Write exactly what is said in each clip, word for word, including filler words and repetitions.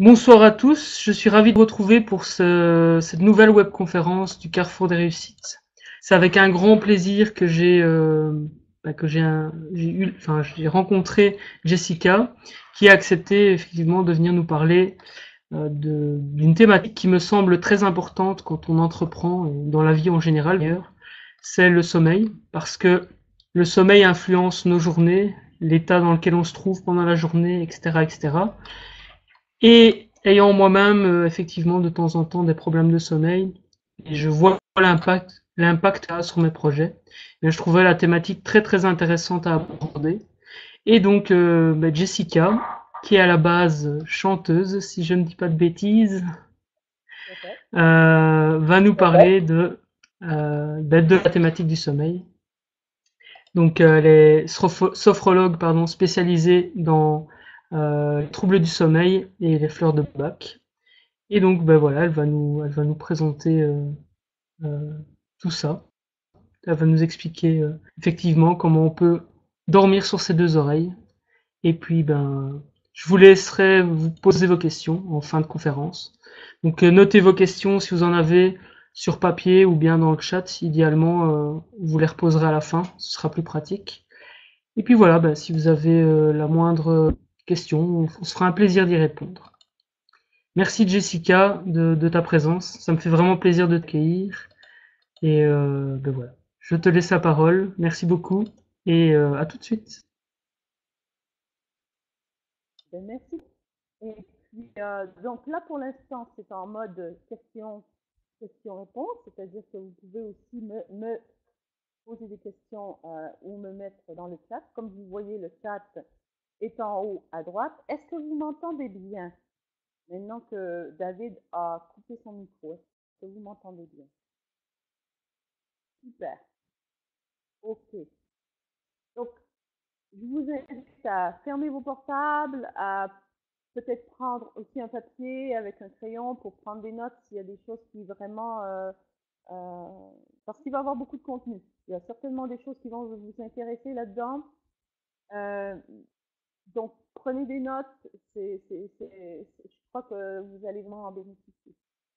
Bonsoir à tous, je suis ravi de vous retrouver pour ce, cette nouvelle webconférence du Carrefour des réussites. C'est avec un grand plaisir que j'ai euh, bah, que j'ai un- j'ai eu, enfin j'ai rencontré Jessica, qui a accepté effectivement de venir nous parler euh, de- d'une thématique qui me semble très importante quand on entreprend et dans la vie en général d'ailleurs, c'est le sommeil, parce que le sommeil influence nos journées, l'état dans lequel on se trouve pendant la journée, et cetera, et cetera. Et ayant moi-même euh, effectivement de temps en temps des problèmes de sommeil, et je vois l'impact l'impact que ça a sur mes projets, mais je trouvais la thématique très très intéressante à aborder. Et donc euh, ben, Jessica, qui est à la base chanteuse, si je ne dis pas de bêtises, Tout à fait. euh, va nous parler de, euh, ben, de la thématique du sommeil. Donc euh, elle est sopho- sophrologue pardon, spécialisée dans euh, les troubles du sommeil et les fleurs de Bach. Et donc, ben voilà, elle va nous, elle va nous présenter euh, euh, tout ça. Elle va nous expliquer euh, effectivement comment on peut dormir sur ses deux oreilles. Et puis, ben, je vous laisserai vous poser vos questions en fin de conférence. Donc, euh, notez vos questions si vous en avez sur papier ou bien dans le chat. Idéalement, euh, vous les reposerez à la fin, ce sera plus pratique. Et puis voilà, ben, si vous avez euh, la moindre question, on, on se fera un plaisir d'y répondre. Merci Jessica de, de ta présence. Ça me fait vraiment plaisir de t'accueillir. Et euh, ben voilà. Je te laisse la parole. Merci beaucoup. Et euh, à tout de suite. Ben, merci. Et puis, euh, donc là, pour l'instant, c'est en mode question, question-réponse, c'est-à-dire que vous pouvez aussi me, me poser des questions euh, ou me mettre dans le chat. Comme vous voyez, le chat est en haut à droite. Est-ce que vous m'entendez bien maintenant que David a coupé son micro? Est-ce que vous m'entendez bien? Super. OK. Donc, je vous invite à fermer vos portables, à peut-être prendre aussi un papier avec un crayon pour prendre des notes s'il y a des choses qui vraiment... euh, euh, parce qu'il va y avoir beaucoup de contenu. Il y a certainement des choses qui vont vous intéresser là-dedans. Euh, donc, prenez des notes. C'est, c'est, c'est, je crois que vous allez vraiment en bénéficier.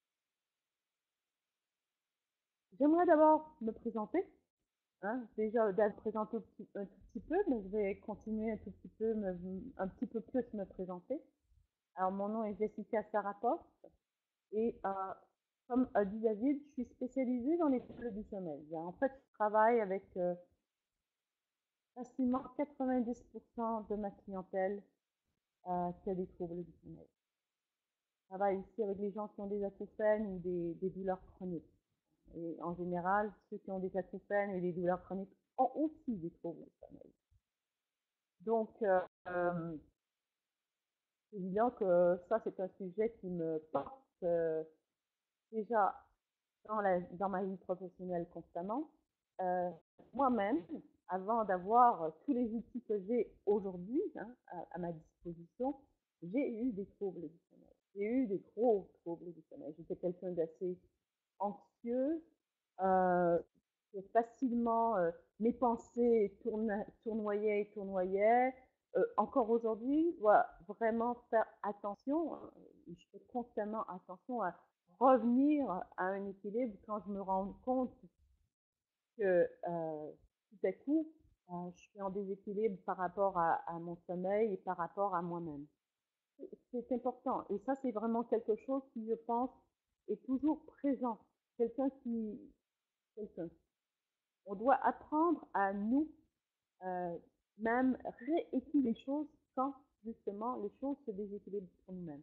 J'aimerais d'abord me présenter. Hein. Déjà, Dave présente un, petit, un tout petit peu, mais je vais continuer un tout petit peu, me, un petit peu plus me présenter. Alors, mon nom est Jessica Sarapos et euh, comme a dit David, je suis spécialisée dans les troubles du sommeil. En fait, je travaille avec euh, facilement quatre-vingt-dix pour cent de ma clientèle euh, qui a des troubles du sommeil. Je travaille aussi avec les gens qui ont des acouphènes ou des, des douleurs chroniques. Et en général, ceux qui ont des acouphènes et des douleurs chroniques ont aussi des troubles du sommeil. Donc, euh, euh, c'est évident que ça, c'est un sujet qui me porte euh, déjà dans, la, dans ma vie professionnelle constamment. Euh, Moi-même, avant d'avoir tous les outils que j'ai aujourd'hui hein, à, à ma disposition, j'ai eu des troubles du sommeil. J'ai eu des gros troubles du sommeil. J'étais quelqu'un d'assez anxieux, euh, facilement, euh, mes pensées tourna- tournoyaient et tournoyaient. Euh, encore aujourd'hui, je dois vraiment faire attention. Hein. Je fais constamment attention à revenir à un équilibre quand je me rends compte que euh, tout à coup, euh, je suis en déséquilibre par rapport à, à mon sommeil et par rapport à moi-même. C'est important. Et ça, c'est vraiment quelque chose qui, je pense, est toujours présent. Quelqu'un qui... Quelqu'un. On doit apprendre à nous, euh, même rééquilibrer les choses quand, justement, les choses se déséquilibrent pour nous-mêmes.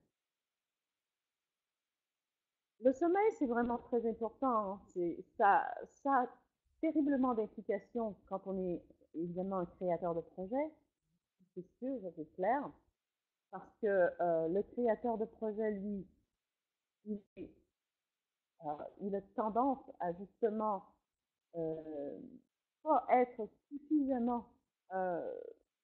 Le sommeil, c'est vraiment très important. Hein. C'est, ça, ça a terriblement d'implications quand on est évidemment un créateur de projet, c'est sûr, c'est clair, parce que euh, le créateur de projet, lui, il, est, euh, il a tendance à justement euh, pas être suffisamment euh,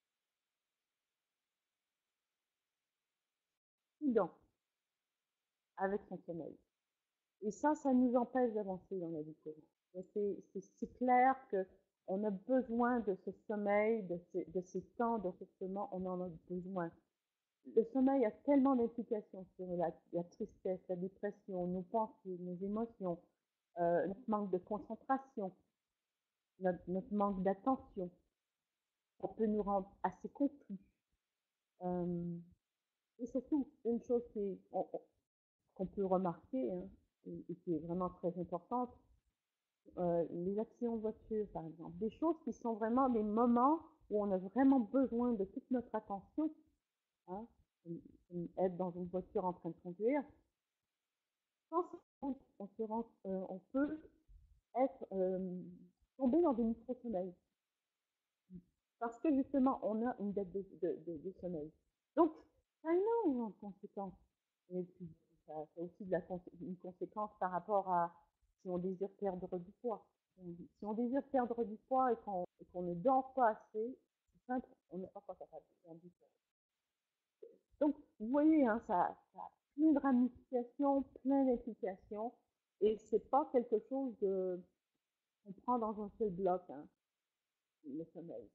prudent avec son sommeil. Et ça, ça nous empêche d'avancer dans la vie courante. C'est clair qu'on a besoin de ce sommeil, de ces, de ces temps de ressourcement, on en a besoin. le sommeil a tellement d'implications sur la, la tristesse, la dépression, nos pensées, nos émotions, euh, notre manque de concentration, notre, notre manque d'attention. Ça peut nous rendre assez confus. Euh, et surtout, une chose qu'on peut remarquer, hein, et, et qui est vraiment très importante, euh, les accidents de voiture, par exemple, des choses qui sont vraiment des moments où on a vraiment besoin de toute notre attention, hein, être dans une voiture en train de conduire, sans on, se rend, euh, on peut être euh, tombé dans des micro-sommeils. Parce que justement, on a une dette de, de, de, de sommeil. Donc, ça a énormément de conséquences. Et puis, ça a aussi de la, une conséquence par rapport à si on désire perdre du poids. Si on désire perdre du poids et qu'on qu ne dort pas assez, c'est simple, on n'est pas capable de perdre du poids. Donc, vous voyez, hein, ça, ça a plein de ramifications, plein d'implications, et c'est pas quelque chose de qu'on prend dans un seul bloc, hein, le sommeil.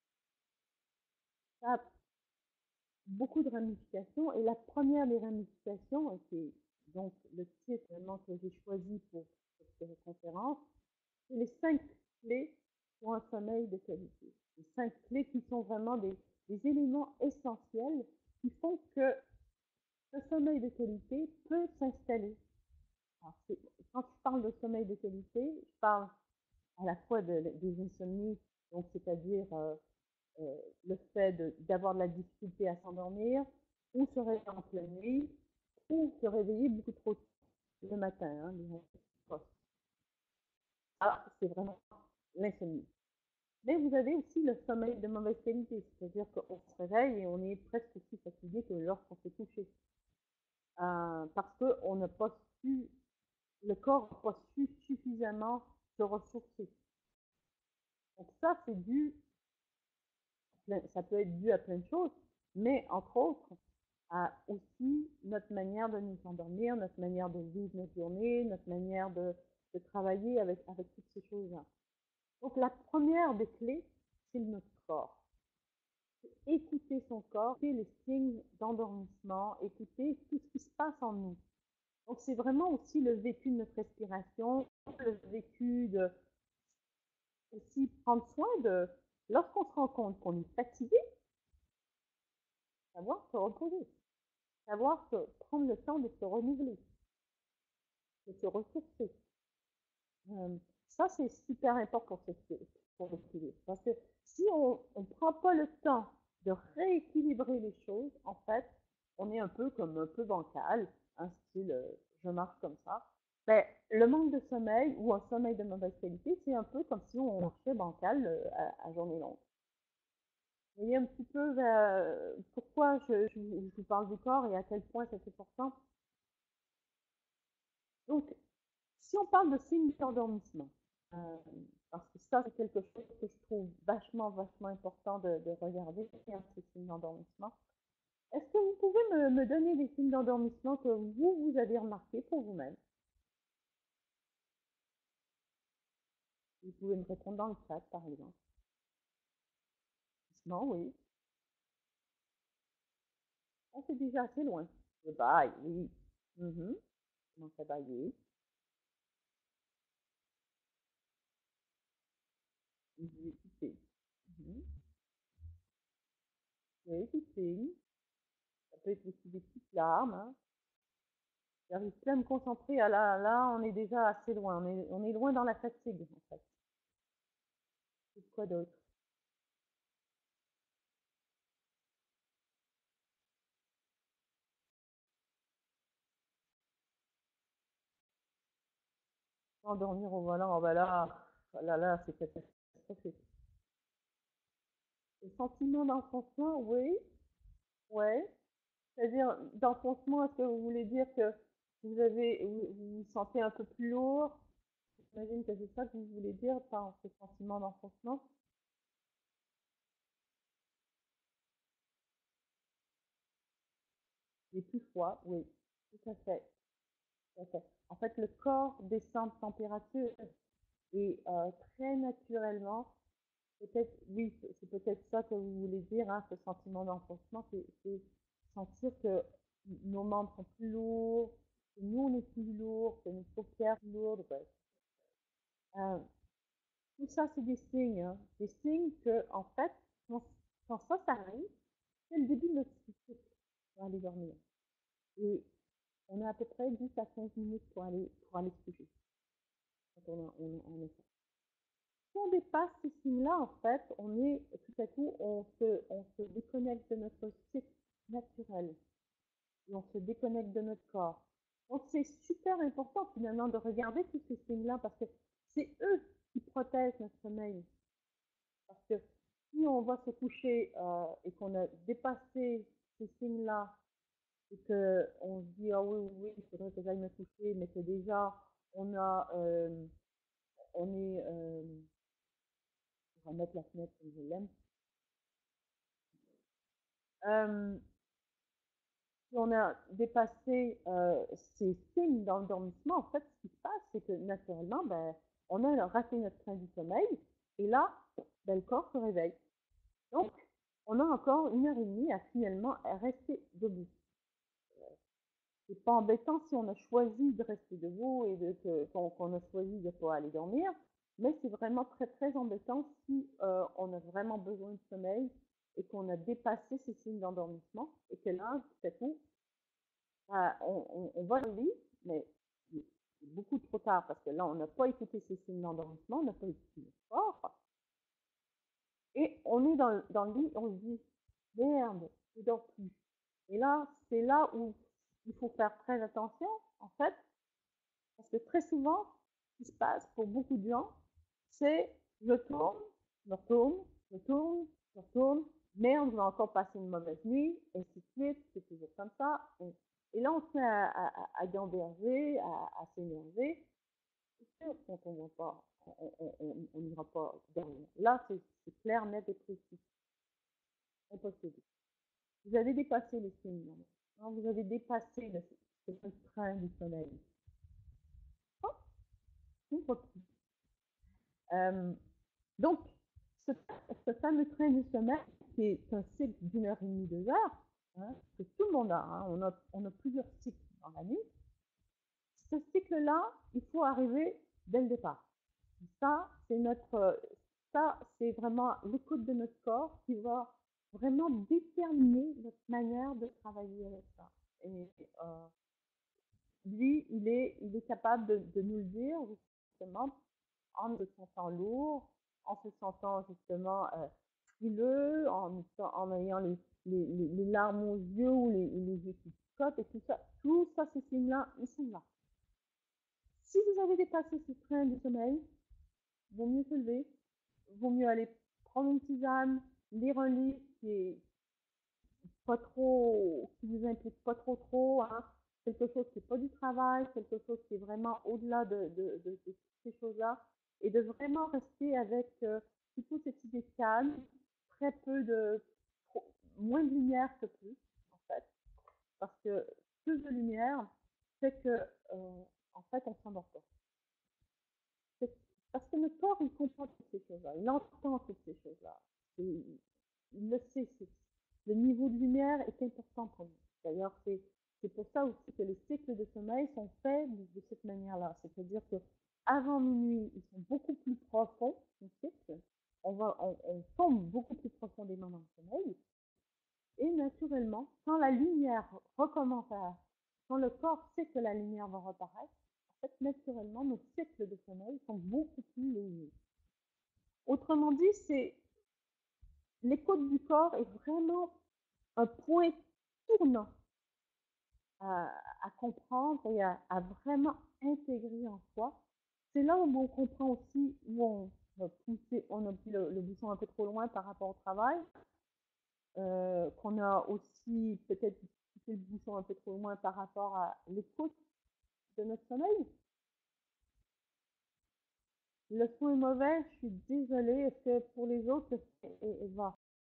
Ça a beaucoup de ramifications, et la première des ramifications, qui est donc le titre vraiment que j'ai choisi pour cette conférence, c'est les cinq clés pour un sommeil de qualité. Les cinq clés qui sont vraiment des, des éléments essentiels qui font que le sommeil de qualité peut s'installer. Quand je parle de sommeil de qualité, je parle à la fois de, de, des insomnies, donc c'est-à-dire euh, euh, le fait d'avoir de, de la difficulté à s'endormir, ou se réveiller en pleine nuit, ou se réveiller beaucoup trop tôt le matin. Hein, ah, c'est vraiment l'insomnie. Mais vous avez aussi le sommeil de mauvaise qualité, c'est-à-dire qu'on se réveille et on est presque aussi fatigué que lorsqu'on s'est couché. Euh, parce qu'on n'a pas su, le corps n'a pas su suffisamment se ressourcer. Donc ça, c'est dû, ça peut être dû à plein de choses, mais entre autres, à aussi notre manière de nous endormir, notre manière de vivre notre journée, notre manière de, de travailler avec, avec toutes ces choses-là. Donc la première des clés, c'est notre corps. Écouter son corps, écouter les signes d'endormissement, écouter tout ce qui se passe en nous. Donc c'est vraiment aussi le vécu de notre respiration, le vécu de aussi prendre soin de, lorsqu'on se rend compte qu'on est fatigué, savoir se reposer, savoir se, prendre le temps de se renouveler, de se ressourcer. Euh, ça, c'est super important pour l'équilibre. Parce que si on ne prend pas le temps de rééquilibrer les choses, en fait, on est un peu comme un peu bancal, un style euh, je marche comme ça. Mais le manque de sommeil ou un sommeil de mauvaise qualité, c'est un peu comme si on marchait bancal euh, à, à journée longue. Vous voyez un petit peu euh, pourquoi je, je, je vous parle du corps et à quel point c'est important. Donc, si on parle de signes d'endormissement, euh, parce que ça, c'est quelque chose que je trouve vachement, vachement important de, de regarder, hein, ces signes d'endormissement. Est-ce que vous pouvez me, me donner des signes d'endormissement que vous, vous avez remarqués pour vous-même? Vous pouvez me répondre dans le chat, par exemple. Non, oui. Ah, c'est déjà assez loin. Le bail, oui. Mm-hmm. Comment ça bailler? Oui, écoutez. Mm-hmm. Oui, écoutez. Ça peut être aussi des petites larmes. Hein. J'arrive plus à me concentrer. Ah là, là, on est déjà assez loin. On est, on est loin dans la fatigue, en fait. C'est quoi d'autre? Endormir au volant, oh bah là, là, là, c'est catastrophique. Le sentiment d'enfoncement, oui, ouais. C'est-à-dire, d'enfoncement, est-ce que vous voulez dire que vous avez, vous vous, vous sentez un peu plus lourd? J'imagine que c'est ça que vous voulez dire par ce sentiment d'enfoncement. Et plus froid, oui, tout à fait. Tout à fait. En fait, le corps descend de température et euh, très naturellement, peut-être, oui, c'est peut-être ça que vous voulez dire, hein, ce sentiment d'enfoncement, c'est sentir que nos membres sont plus lourds, que nous on est plus lourd, que nos paupières sont lourdes. Ouais. Euh, tout ça, c'est des signes, hein. Des signes que, en fait, quand, quand ça, ça arrive, c'est le début de notre cycle pour aller dormir. Et on a à peu près dix à quinze minutes pour aller, pour aller se coucher. Quand on, a, on, on est ça. Si on dépasse ces signes-là, en fait, on est, tout à coup, on se, on se déconnecte de notre cycle naturel. Et on se déconnecte de notre corps. Donc, c'est super important, finalement, de regarder tous ces signes-là, parce que c'est eux qui protègent notre sommeil. Parce que si on va se coucher euh, et qu'on a dépassé ces signes-là, et qu'on se dit, ah oui, oui, il faudrait que j'aille me coucher, mais que déjà, on a, euh, on est, euh, on va mettre la fenêtre comme je l'aime, euh, si on a dépassé euh, ces signes d'endormissement, en fait, ce qui se passe, c'est que naturellement, ben, on a raté notre train du sommeil, et là, ben, le corps se réveille. Donc, on a encore une heure et demie à finalement rester debout. C'est pas embêtant si on a choisi de rester debout et de qu'on qu a choisi de pas aller dormir, mais c'est vraiment très très embêtant si euh, on a vraiment besoin de sommeil et qu'on a dépassé ces signes d'endormissement et que là, tout à coup, euh, on, on, on va au lit, mais c'est beaucoup trop tard parce que là, on n'a pas écouté ces signes d'endormissement, on n'a pas écouté le corps, et on est dans, dans le lit, on se dit merde, je dors plus. Et là, c'est là où il faut faire très attention, en fait, parce que très souvent, ce qui se passe pour beaucoup de gens, c'est je tourne, je retourne, je tourne, je retourne, merde, je vais encore passer une mauvaise nuit, et ainsi de suite, c'est toujours comme ça. Et, et là, on se met à, à, à gamberger, à, à s'énerver. C'est sûr qu'on ne va pas, on n'ira pas derrière. Là, c'est clair, net et précis. Impossible. Vous avez dépassé les signes, non, vous avez dépassé le, le train du soleil. Oh, une fois plus. Euh, donc, ce, ce, fameux train du sommeil, qui est un cycle d'une heure et demie, deux heures, hein, que tout le monde a, hein, on a, on a plusieurs cycles dans la nuit. Ce cycle-là, il faut arriver dès le départ. Ça, c'est notre, ça, c'est vraiment l'écoute de notre corps qui va vraiment déterminer notre manière de travailler avec ça. Et euh, lui, il est, il est capable de, de nous le dire justement en se sentant lourd, en se sentant justement euh, frileux, en, en ayant les, les, les, les larmes aux yeux ou les, les yeux qui picotent et tout ça. Tout ça, ces signes-là, ils sont là. Si vous avez dépassé ce train du sommeil, vaut mieux se lever, vaut mieux aller prendre une tisane, lire un livre qui est pas trop, qui vous implique pas trop trop, hein, quelque chose qui n'est pas du travail, quelque chose qui est vraiment au-delà de, de, de, de toutes ces choses-là, et de vraiment rester avec euh, plutôt cette idée calme, très peu de, trop, moins de lumière que plus, en fait, parce que plus de lumière fait que, euh, en fait, on s'endort pas. Parce que le corps, il comprend toutes ces choses-là, il entend toutes ces choses-là. Il, il le sait, le niveau de lumière est important pour nous. D'ailleurs, c'est, c'est pour ça aussi que les cycles de sommeil sont faits de, de cette manière-là. C'est-à-dire que avant minuit, ils sont beaucoup plus profonds, les cycles. On, va, on, on tombe beaucoup plus profondément dans le sommeil. Et naturellement, quand la lumière recommence à... Quand le corps sait que la lumière va reparaître, en fait, naturellement, nos cycles de sommeil sont beaucoup plus légers. Autrement dit, c'est l'écoute du corps est vraiment un point tournant à, à comprendre et à, à, vraiment intégrer en soi. C'est là où on comprend aussi où on va pousser, on a pris le, le bouchon un peu trop loin par rapport au travail, euh, qu'on a aussi peut-être poussé le bouchon un peu trop loin par rapport à l'écoute de notre sommeil. Le son est mauvais, je suis désolée. Est-ce que pour les autres, et, et va.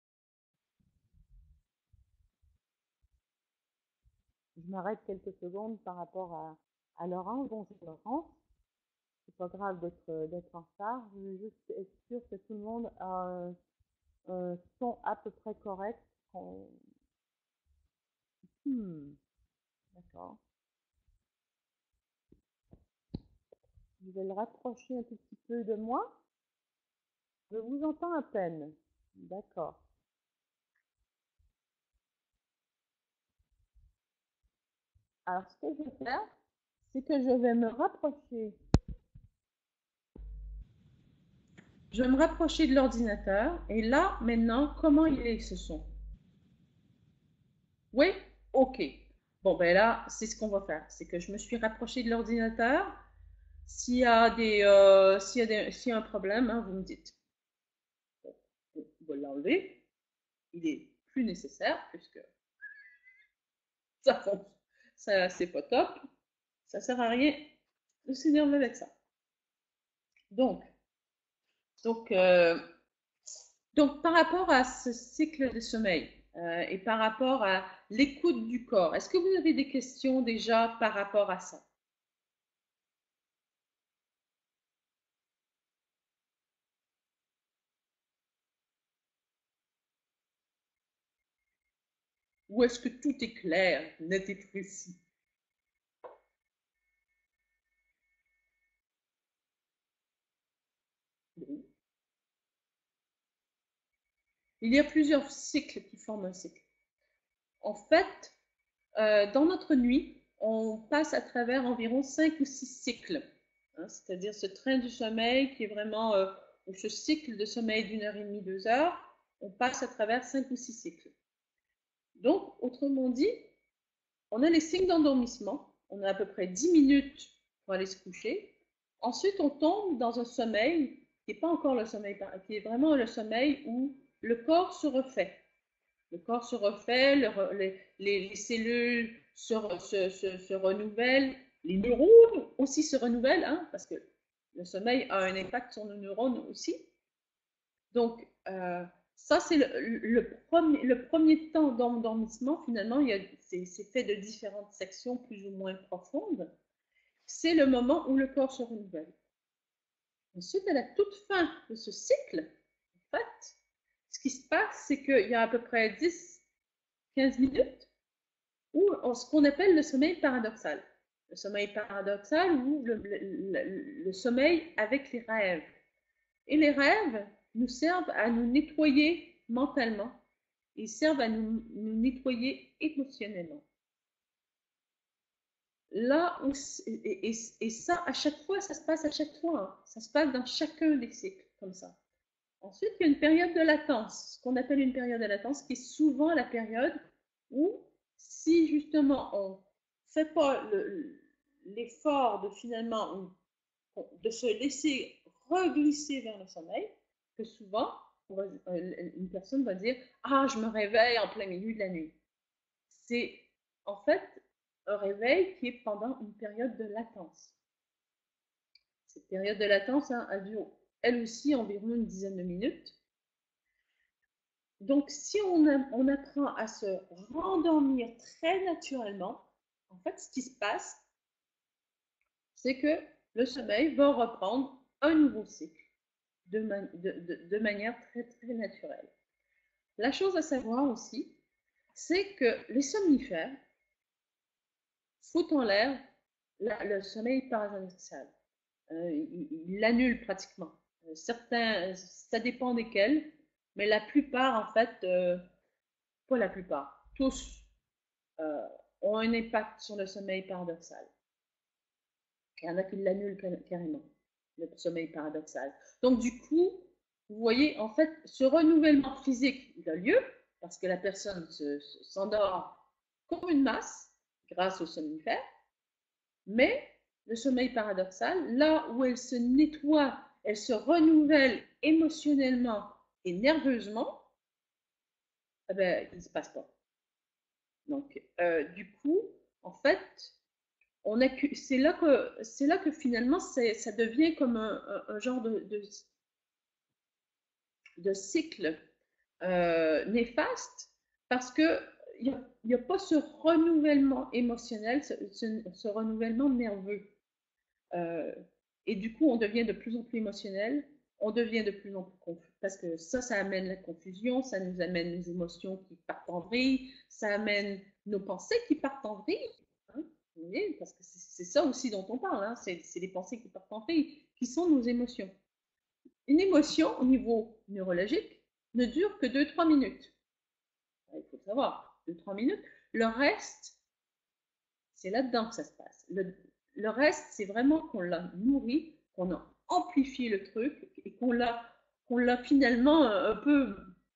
Je m'arrête quelques secondes par rapport à, à Laurence. Bonjour Laurence. C'est pas grave d'être d'être en retard. Je veux juste être sûre que tout le monde a un, un son à peu près correct. Hmm, d'accord. Je vais le rapprocher un tout petit peu de moi. Je vous entends à peine. D'accord. Alors, ce que je vais faire, c'est que je vais me rapprocher. Je vais me rapprocher de l'ordinateur. Et là, maintenant, comment il est ce son? Oui? Ok. Bon, ben là, c'est ce qu'on va faire. C'est que je me suis rapprochée de l'ordinateur. S'il y a des, euh, s'il y a des, s'il y a un problème, hein, vous me dites. Bon, on va l'enlever. Il est plus nécessaire puisque ça fonctionne. Ça, c'est pas top. Ça sert à rien de s'énerver avec ça. Donc, donc, euh, donc, par rapport à ce cycle de sommeil euh, et par rapport à l'écoute du corps, est-ce que vous avez des questions déjà par rapport à ça? Ou est-ce que tout est clair, net et précis? Bon. Il y a plusieurs cycles qui forment un cycle. En fait, euh, dans notre nuit, on passe à travers environ cinq ou six cycles, hein, c'est-à-dire ce train du sommeil qui est vraiment, euh, ou ce cycle de sommeil d'une heure et demie, deux heures, on passe à travers cinq ou six cycles. Donc, autrement dit, on a les signes d'endormissement, on a à peu près dix minutes pour aller se coucher. Ensuite, on tombe dans un sommeil qui n'est pas encore le sommeil, qui est vraiment le sommeil où le corps se refait. Le corps se refait, le, les, les, les, cellules se, se, se, se, renouvellent, les neurones aussi se renouvellent, hein, parce que le sommeil a un impact sur nos neurones aussi. Donc, euh, ça, c'est le, le, premier, le premier temps d'endormissement. Finalement, c'est fait de différentes sections plus ou moins profondes. C'est le moment où le corps se renouvelle. Ensuite, à la toute fin de ce cycle, en fait, ce qui se passe, c'est qu'il y a à peu près dix à quinze minutes ou ce qu'on appelle le sommeil paradoxal. Le sommeil paradoxal ou le, le, le, le sommeil avec les rêves. Et les rêves nous servent à nous nettoyer mentalement. Ils servent à nous, nous nettoyer émotionnellement. Là où, et, et, et, ça, à chaque fois, ça se passe à chaque fois. Hein. Ça se passe dans chacun des cycles, comme ça. Ensuite, il y a une période de latence, ce qu'on appelle une période de latence, qui est souvent la période où, si justement on ne fait pas l'effort de finalement de se laisser reglisser vers le sommeil, que souvent va, une personne va dire « Ah, je me réveille en plein milieu de la nuit ». C'est en fait un réveil qui est pendant une période de latence. Cette période de latence hein, a dure elle aussi environ une dizaine de minutes. Donc, si on, a, on apprend à se rendormir très naturellement, en fait, ce qui se passe, c'est que le sommeil va reprendre un nouveau cycle de, man de, de, de manière très, très naturelle. La chose à savoir aussi, c'est que les somnifères foutent en l'air le sommeil paradoxal. Euh, ils l'annulent pratiquement. Euh, certains, ça dépend desquels, mais la plupart, en fait, euh, pas la plupart, tous euh, ont un impact sur le sommeil paradoxal. Il y en a qui l'annulent carrément, le sommeil paradoxal. Donc, du coup, vous voyez, en fait, ce renouvellement physique il a lieu parce que la personne s'endort comme une masse grâce au somnifère, mais le sommeil paradoxal, là où elle se nettoie, elle se renouvelle émotionnellement et nerveusement, eh ben, il ne se passe pas. Donc, euh, du coup, en fait, c'est là que c'est là que finalement ça devient comme un, un, un genre de, de, de cycle euh, néfaste parce que il n'y a, a pas ce renouvellement émotionnel, ce, ce, ce renouvellement nerveux. Euh, et du coup, on devient de plus en plus émotionnel, on devient de plus en plus confus, parce que ça, ça amène la confusion, ça nous amène les émotions qui partent en vrille, ça amène nos pensées qui partent en vrille, hein, vous voyez, parce que c'est ça aussi dont on parle, hein, c'est les pensées qui partent en vrille, qui sont nos émotions. Une émotion, au niveau neurologique, ne dure que deux trois minutes. Il faut savoir, deux trois minutes. Le reste, c'est là-dedans que ça se passe. Le, le reste, c'est vraiment qu'on l'a nourri, qu'on a amplifié le truc et qu'on l'a qu'on l'a finalement un peu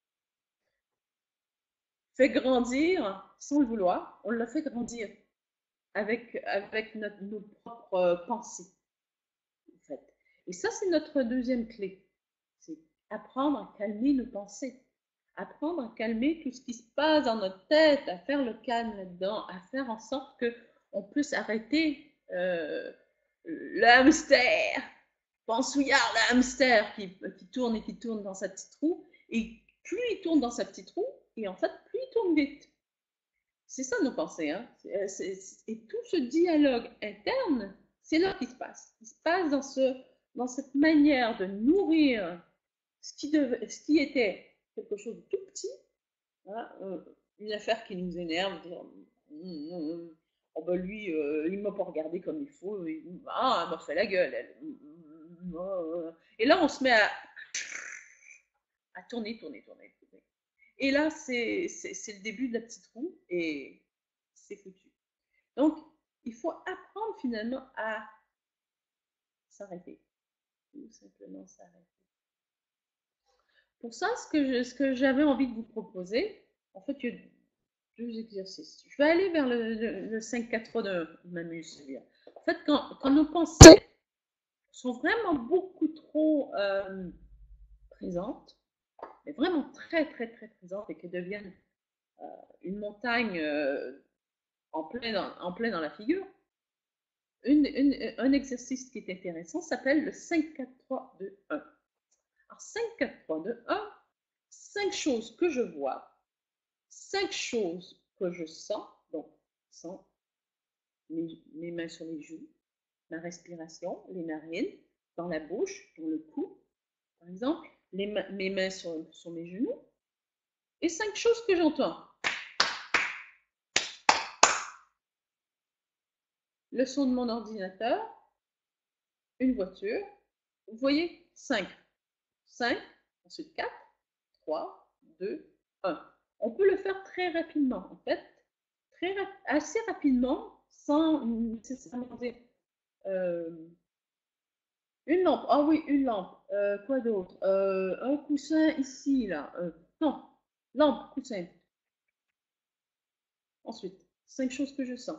fait grandir sans le vouloir. On l'a fait grandir avec, avec notre, nos propres pensées, en fait. Et ça, c'est notre deuxième clé. C'est apprendre à calmer nos pensées. Apprendre à calmer tout ce qui se passe dans notre tête, à faire le calme là-dedans, à faire en sorte qu'on puisse arrêter euh, le hamster, pensouillard, le hamster qui, qui tourne et qui tourne dans sa petite roue. Et plus il tourne dans sa petite roue, et en fait, plus il tourne vite. C'est ça nos pensées. Hein. C'est, c'est, et tout ce dialogue interne, c'est là qu'il se passe. Il se passe dans, ce, dans cette manière de nourrir ce qui, devait, ce qui était quelque chose de tout petit, voilà, euh, une affaire qui nous énerve, dire, mm, mm, oh ben lui, euh, il m'a pas regardé comme il faut, il, ah, elle m'a fait la gueule. Elle, mm, oh, et là, on se met à, à tourner, tourner, tourner, tourner. Et là, c'est le début de la petite roue et c'est foutu. Donc, il faut apprendre finalement à s'arrêter. Tout simplement s'arrêter. Pour ça, ce que, je, ce que j'avais envie de vous proposer, en fait, il y a deux exercices. Je vais aller vers le, le, le cinq quatre trois deux, je m'amuse, c'est bien. En fait, quand, quand nos pensées sont vraiment beaucoup trop euh, présentes, mais vraiment très, très, très présentes et qu'elles deviennent euh, une montagne euh, en, plein dans, en plein dans la figure, une, une, un exercice qui est intéressant s'appelle le cinq quatre trois deux un. Alors, cinq quatre trois deux un, cinq choses que je vois, cinq choses que je sens, donc sens mes, mes mains sur les joues, ma respiration, les narines, dans la bouche, dans le cou, par exemple, les ma mes mains sur, sur mes genoux, et cinq choses que j'entends. Le son de mon ordinateur, une voiture, vous voyez, cinq. cinq, ensuite quatre, trois, deux, un. On peut le faire très rapidement, en fait, très rap assez rapidement, sans nécessairement dire euh, une lampe. Ah oui, une lampe. Euh, quoi d'autre euh, Un coussin ici, là. Euh, non, lampe, coussin. Ensuite, cinq choses que je sens.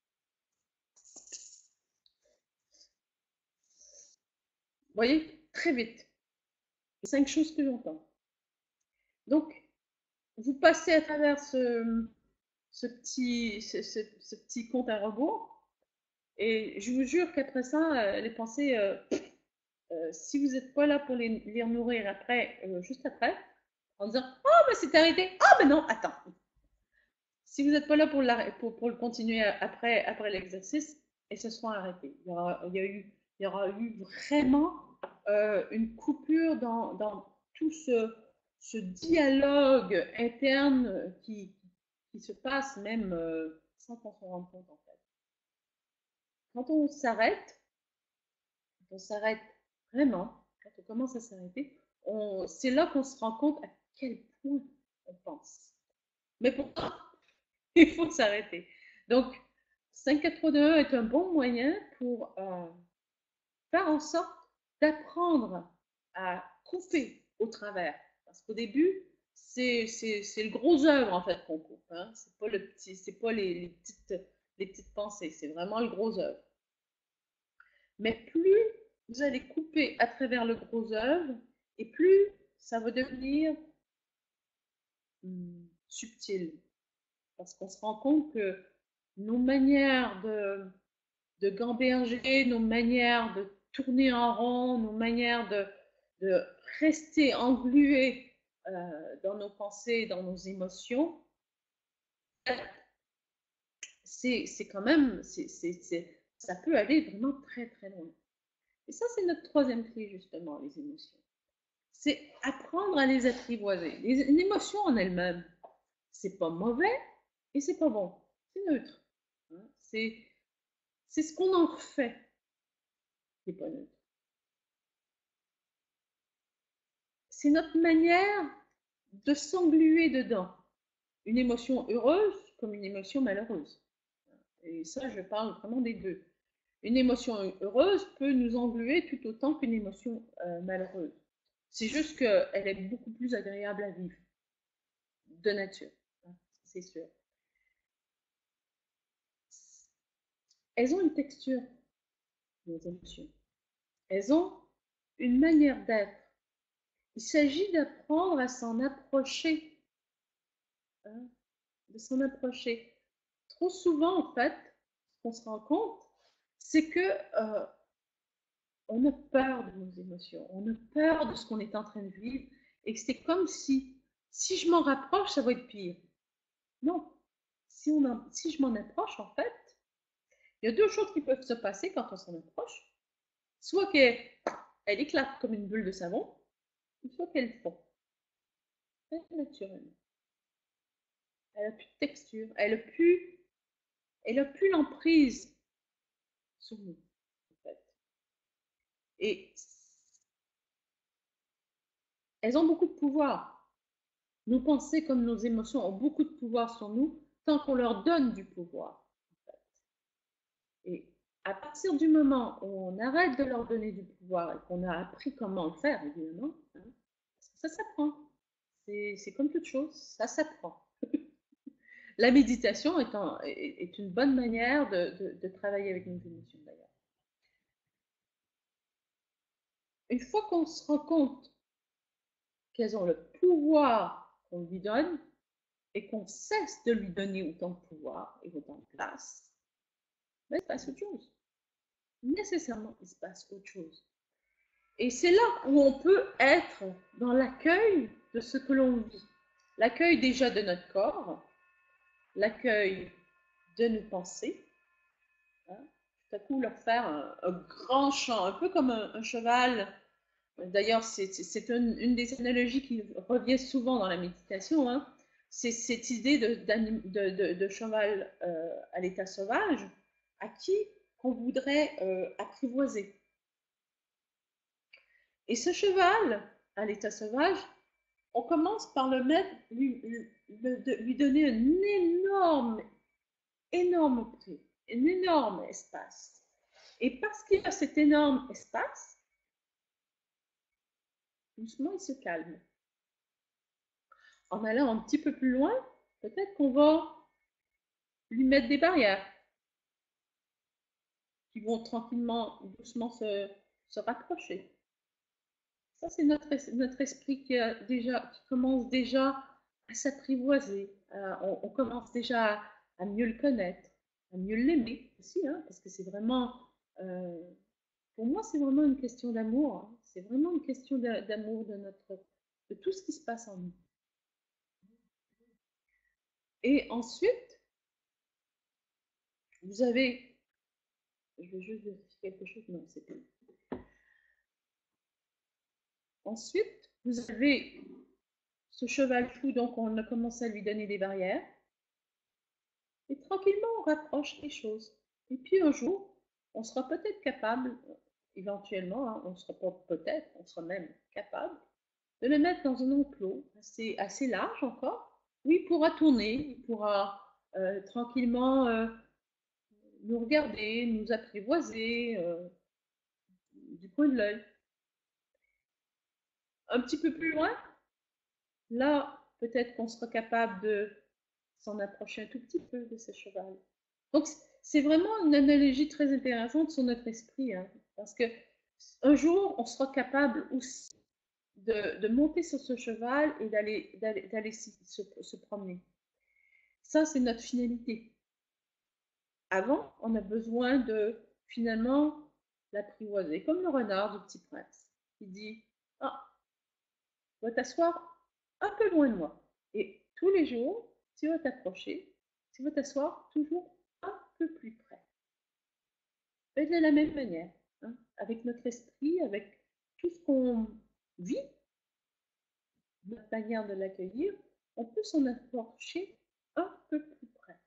Vous voyez, très vite. Cinq choses que j'entends. Donc, vous passez à travers ce, ce, petit, ce, ce, ce petit compte à rebours. Et je vous jure qu'après ça, les pensées, euh, euh, si vous n'êtes pas là pour les, les nourrir après, euh, juste après, en disant « Oh, mais c'est arrêté. Oh, mais non, attends. » Si vous n'êtes pas là pour, pour, pour le continuer après, après l'exercice, et ce sera arrêté. Il y aura, il y a eu, il y aura eu vraiment euh, une coupure dans, dans tout ce, ce dialogue interne qui, qui se passe même euh, sans qu'on s'en rende compte en fait. Quand on s'arrête, quand on s'arrête vraiment, quand on commence à s'arrêter, c'est là qu'on se rend compte à quel point on pense. Mais pourtant, il faut s'arrêter. Donc, cinq quatre trois deux un est un bon moyen pour euh, faire en sorte d'apprendre à couper au travers. Parce qu'au début, c'est le gros œuvre en fait qu'on coupe. Hein. C'est pas le petit, c'est pas les, les, petites, les petites pensées, c'est vraiment le gros œuvre. Mais plus vous allez couper à travers le gros œuvre, et plus ça va devenir hum, subtil. Parce qu'on se rend compte que nos manières de, de gamberger, nos manières de tourner en rond, nos manières de, de rester englués euh, dans nos pensées, dans nos émotions, c'est quand même, c'est, c'est, c'est, ça peut aller vraiment très très loin. Et ça, c'est notre troisième clé justement, les émotions. C'est apprendre à les apprivoiser. Les, une émotion en elle-même, c'est pas mauvais Et c'est pas bon, c'est neutre. Hein. C'est c'est ce qu'on en fait qui n'est pas neutre. C'est notre manière de s'engluer dedans. Une émotion heureuse comme une émotion malheureuse. Et ça, je parle vraiment des deux. Une émotion heureuse peut nous engluer tout autant qu'une émotion euh, malheureuse. C'est juste qu'elle est beaucoup plus agréable à vivre, de nature, hein, c'est sûr. Elles ont une texture, nos émotions. Elles ont une manière d'être. Il s'agit d'apprendre à s'en approcher, hein, de s'en approcher. Trop souvent, en fait, ce qu'on se rend compte, c'est que euh, on a peur de nos émotions, on a peur de ce qu'on est en train de vivre, et que c'est comme si, si je m'en rapproche, ça va être pire. Non, si, on en, si je m'en approche, en fait, il y a deux choses qui peuvent se passer quand on s'en approche. Soit qu'elle elle éclate comme une bulle de savon, ou soit qu'elle fond, naturellement. Elle n'a plus de texture, elle n'a plus, elle a plus l'emprise sur nous, en fait. Et elles ont beaucoup de pouvoir. Nos pensées comme nos émotions ont beaucoup de pouvoir sur nous tant qu'on leur donne du pouvoir. En fait. Et à partir du moment où on arrête de leur donner du pouvoir et qu'on a appris comment le faire, évidemment, hein, ça s'apprend. C'est comme toute chose, ça s'apprend. La méditation est, un, est, une bonne manière de, de, de travailler avec nos émotions, d'ailleurs. Une fois qu'on se rend compte qu'elles ont le pouvoir qu'on lui donne et qu'on cesse de lui donner autant de pouvoir et autant de place, ben, il se passe autre chose. Nécessairement, il se passe autre chose. Et c'est là où on peut être dans l'accueil de ce que l'on vit. L'accueil déjà de notre corps, l'accueil de nos pensées. Hein, tout à coup, leur faire un, un grand chant, un peu comme un, un cheval. D'ailleurs, c'est une, une des analogies qui revient souvent dans la méditation. Hein. C'est cette idée de, de, de, de cheval euh, à l'état sauvage, à qui on voudrait euh, apprivoiser. Et ce cheval à l'état sauvage, on commence par le mettre, lui, lui, lui donner un énorme, énorme prix, un énorme espace. Et parce qu'il a cet énorme espace, doucement il se calme. En allant un petit peu plus loin, peut-être qu'on va lui mettre des barrières qui vont tranquillement, doucement se, se rapprocher. Ça, c'est notre, notre esprit qui, a déjà, qui commence déjà à s'apprivoiser. Euh, on, on commence déjà à, à mieux le connaître, à mieux l'aimer aussi, hein, parce que c'est vraiment, euh, pour moi, c'est vraiment une question d'amour. Hein. C'est vraiment une question d'amour de notre, de tout ce qui se passe en nous. Et ensuite, vous avez, je vais juste vérifier quelque chose, non, c'est plus. Ensuite, vous avez ce cheval fou, donc on a commencé à lui donner des barrières. Et tranquillement, on rapproche les choses. Et puis un jour, on sera peut-être capable, éventuellement, hein, on sera pas peut-être, on sera même capable, de le mettre dans un enclos assez, assez large encore, où il pourra tourner, il pourra euh, tranquillement euh, nous regarder, nous apprivoiser euh, du coin de l'œil. Un petit peu plus loin, là, peut-être qu'on sera capable de s'en approcher un tout petit peu de ce cheval. Donc, c'est vraiment une analogie très intéressante sur notre esprit, hein, parce que un jour, on sera capable aussi de, de monter sur ce cheval et d'aller d'aller se, se promener. Ça, c'est notre finalité. Avant, on a besoin de, finalement, l'apprivoiser, comme le renard du Petit Prince, qui dit « Ah, va t'asseoir un peu loin de moi. » Et tous les jours, tu vas t'approcher, tu vas t'asseoir toujours un peu plus près. Et de la même manière, hein, avec notre esprit, avec tout ce qu'on vit, notre manière de l'accueillir, on peut s'en approcher un peu plus près.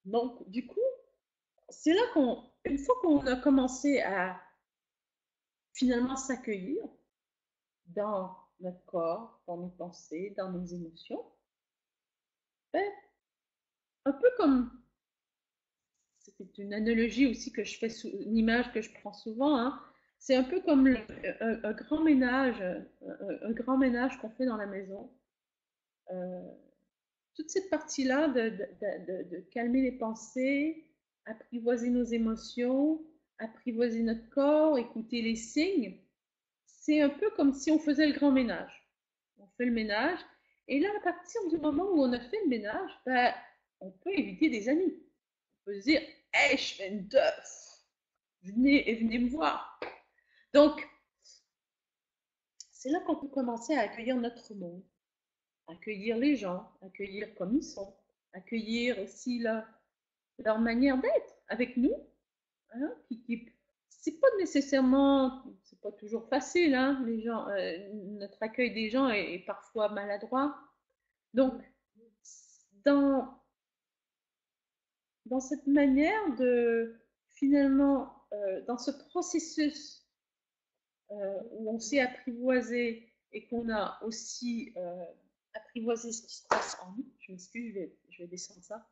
Donc, du coup, c'est là qu'on, une fois qu'on a commencé à finalement s'accueillir dans notre corps, dans nos pensées, dans nos émotions, ben, un peu comme, c'est une analogie aussi que je fais, une image que je prends souvent, hein, c'est un peu comme le, un, un, grand ménage, un, un grand ménage qu'on fait dans la maison. Euh, toute cette partie-là de, de, de, de, calmer les pensées, apprivoiser nos émotions, apprivoiser notre corps, écouter les signes, c'est un peu comme si on faisait le grand ménage. On fait le ménage, et là, à partir du moment où on a fait le ménage, ben, on peut éviter des amis. On peut se dire, hey, je fais une teuf, venez et venez me voir. Donc, c'est là qu'on peut commencer à accueillir notre monde, accueillir les gens, accueillir comme ils sont, accueillir aussi leur, leur manière d'être avec nous. Hein, qui, qui, c'est pas nécessairement, c'est pas toujours facile, hein, les gens, euh, notre accueil des gens est, est parfois maladroit. Donc, dans, dans cette manière de, finalement, euh, dans ce processus euh, où on s'est apprivoisé et qu'on a aussi euh, apprivoisé ce qui se passe en nous, je m'excuse, je vais, je vais descendre ça.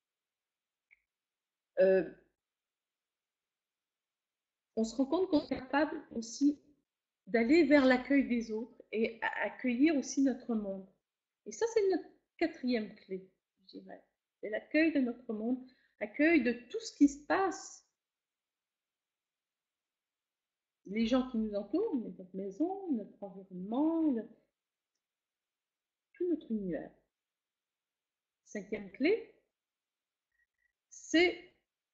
Euh, on se rend compte qu'on est capable aussi d'aller vers l'accueil des autres et accueillir aussi notre monde. Et ça, c'est notre quatrième clé, je dirais. C'est l'accueil de notre monde, accueil de tout ce qui se passe. Les gens qui nous entourent, notre maison, notre environnement, le... tout notre univers. Cinquième clé, c'est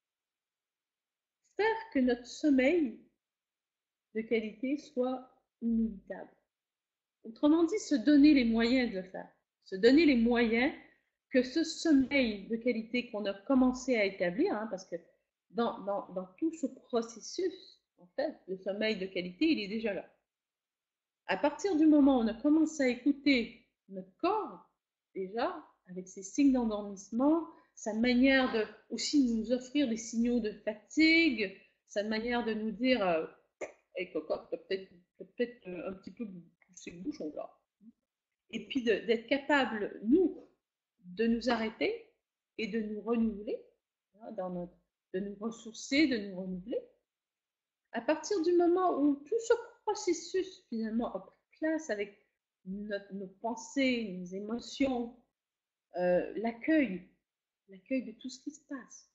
faire que notre sommeil de qualité soit inévitable. Autrement dit, se donner les moyens de le faire. Se donner les moyens que ce sommeil de qualité qu'on a commencé à établir, hein, parce que dans, dans, dans tout ce processus, en fait, le sommeil de qualité, il est déjà là. À partir du moment où on a commencé à écouter notre corps, déjà, avec ses signes d'endormissement, sa manière de aussi nous offrir des signaux de fatigue, sa manière de nous dire euh, hey, cocotte, t'as peut-être peut un petit peu poussé le bouchon là. Et puis d'être capable, nous, de nous arrêter et de nous renouveler, hein, dans notre, de nous ressourcer, de nous renouveler. À partir du moment où tout ce processus finalement a pris place avec notre, nos pensées, nos émotions, euh, l'accueil, l'accueil de tout ce qui se passe.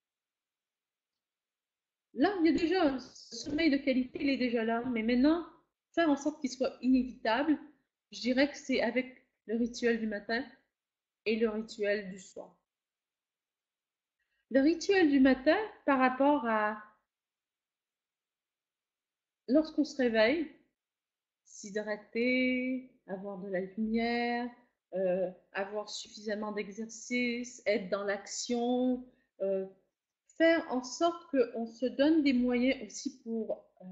Là, il y a déjà un sommeil de qualité, il est déjà là, mais maintenant, faire en sorte qu'il soit inévitable, je dirais que c'est avec le rituel du matin et le rituel du soir. Le rituel du matin par rapport à lorsqu'on se réveille, s'hydrater, avoir de la lumière, euh, avoir suffisamment d'exercice, être dans l'action, euh, faire en sorte qu'on se donne des moyens aussi pour euh,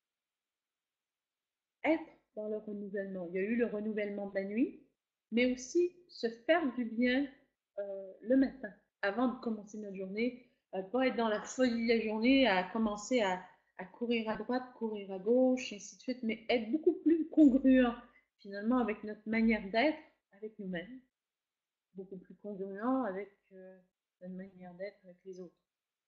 être dans le renouvellement. Il y a eu le renouvellement de la nuit, mais aussi se faire du bien euh, le matin, avant de commencer notre journée, euh, pas être dans la folie de la journée, à commencer à, à courir à droite, courir à gauche, et ainsi de suite, mais être beaucoup plus congruent finalement avec notre manière d'être, avec nous-mêmes, beaucoup plus congruent avec euh, notre manière d'être avec les autres.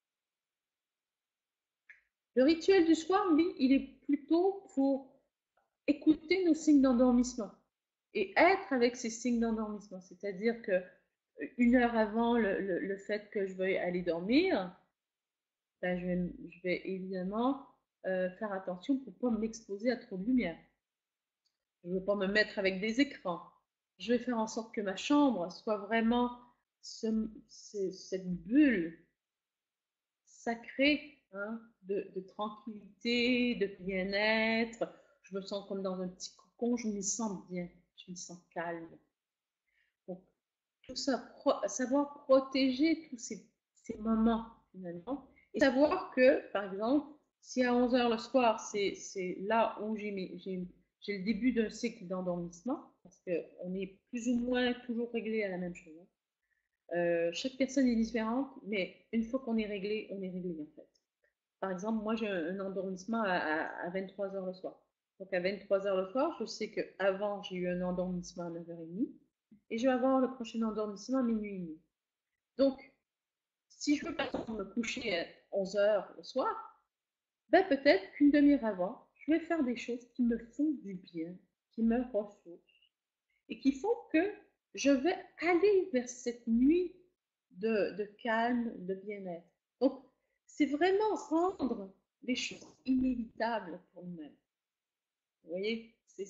Le rituel du soir, lui, il est plutôt pour écouter nos signes d'endormissement et être avec ces signes d'endormissement. C'est-à-dire que une heure avant le, le, le fait que je vais aller dormir, ben je, vais, je vais évidemment euh, faire attention pour ne pas m'exposer à trop de lumière. Je ne veux pas me mettre avec des écrans. Je vais faire en sorte que ma chambre soit vraiment ce, ce, cette bulle sacrée, hein, de, de tranquillité, de bien-être. Je me sens comme dans un petit cocon, je me sens bien, je me sens calme. Donc, tout ça, pro, savoir protéger tous ces, ces moments finalement, et savoir que, par exemple, si à onze heures le soir, c'est là où j'ai le début d'un cycle d'endormissement, parce qu'on est plus ou moins toujours réglé à la même chose. Euh, chaque personne est différente, mais une fois qu'on est réglé, on est réglé en fait. Par exemple, moi j'ai un, un endormissement à, à, à vingt-trois heures le soir. Donc à vingt-trois heures le soir, je sais qu'avant j'ai eu un endormissement à neuf heures trente et je vais avoir le prochain endormissement à minuit et demi. Donc, si je veux par exemple me coucher à onze heures le soir, ben peut-être qu'une demi-heure avant, je vais faire des choses qui me font du bien, qui me ressourcent et qui font que je vais aller vers cette nuit de, de calme, de bien-être. Donc, c'est vraiment rendre les choses inévitables pour nous-mêmes. Vous voyez, c'est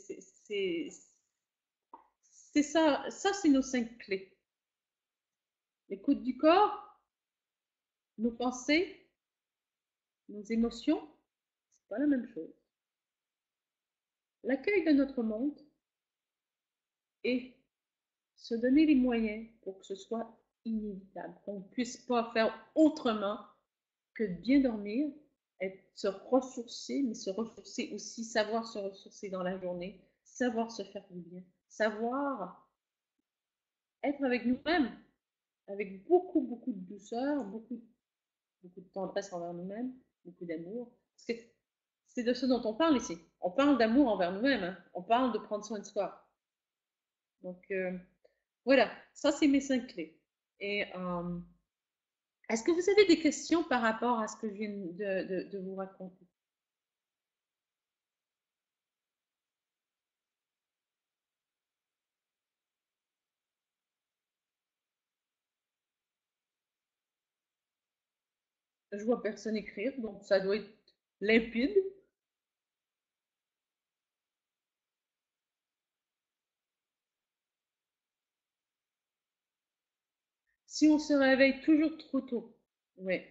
ça, ça c'est nos cinq clés. L'écoute du corps, nos pensées, nos émotions, c'est pas la même chose. L'accueil de notre monde et se donner les moyens pour que ce soit inévitable, qu'on ne puisse pas faire autrement que de bien dormir, être, se ressourcer, mais se ressourcer aussi, savoir se ressourcer dans la journée, savoir se faire du bien, savoir être avec nous-mêmes, avec beaucoup, beaucoup de douceur, beaucoup, beaucoup de tendresse envers nous-mêmes, beaucoup d'amour. Parce que c'est de ce dont on parle ici. On parle d'amour envers nous-mêmes, hein. On parle de prendre soin de soi. Donc, euh, voilà, ça c'est mes cinq clés. Et euh, est-ce que vous avez des questions par rapport à ce que je viens de, de, de vous raconter? Je vois personne écrire, donc ça doit être limpide. Si on se réveille toujours trop tôt, oui.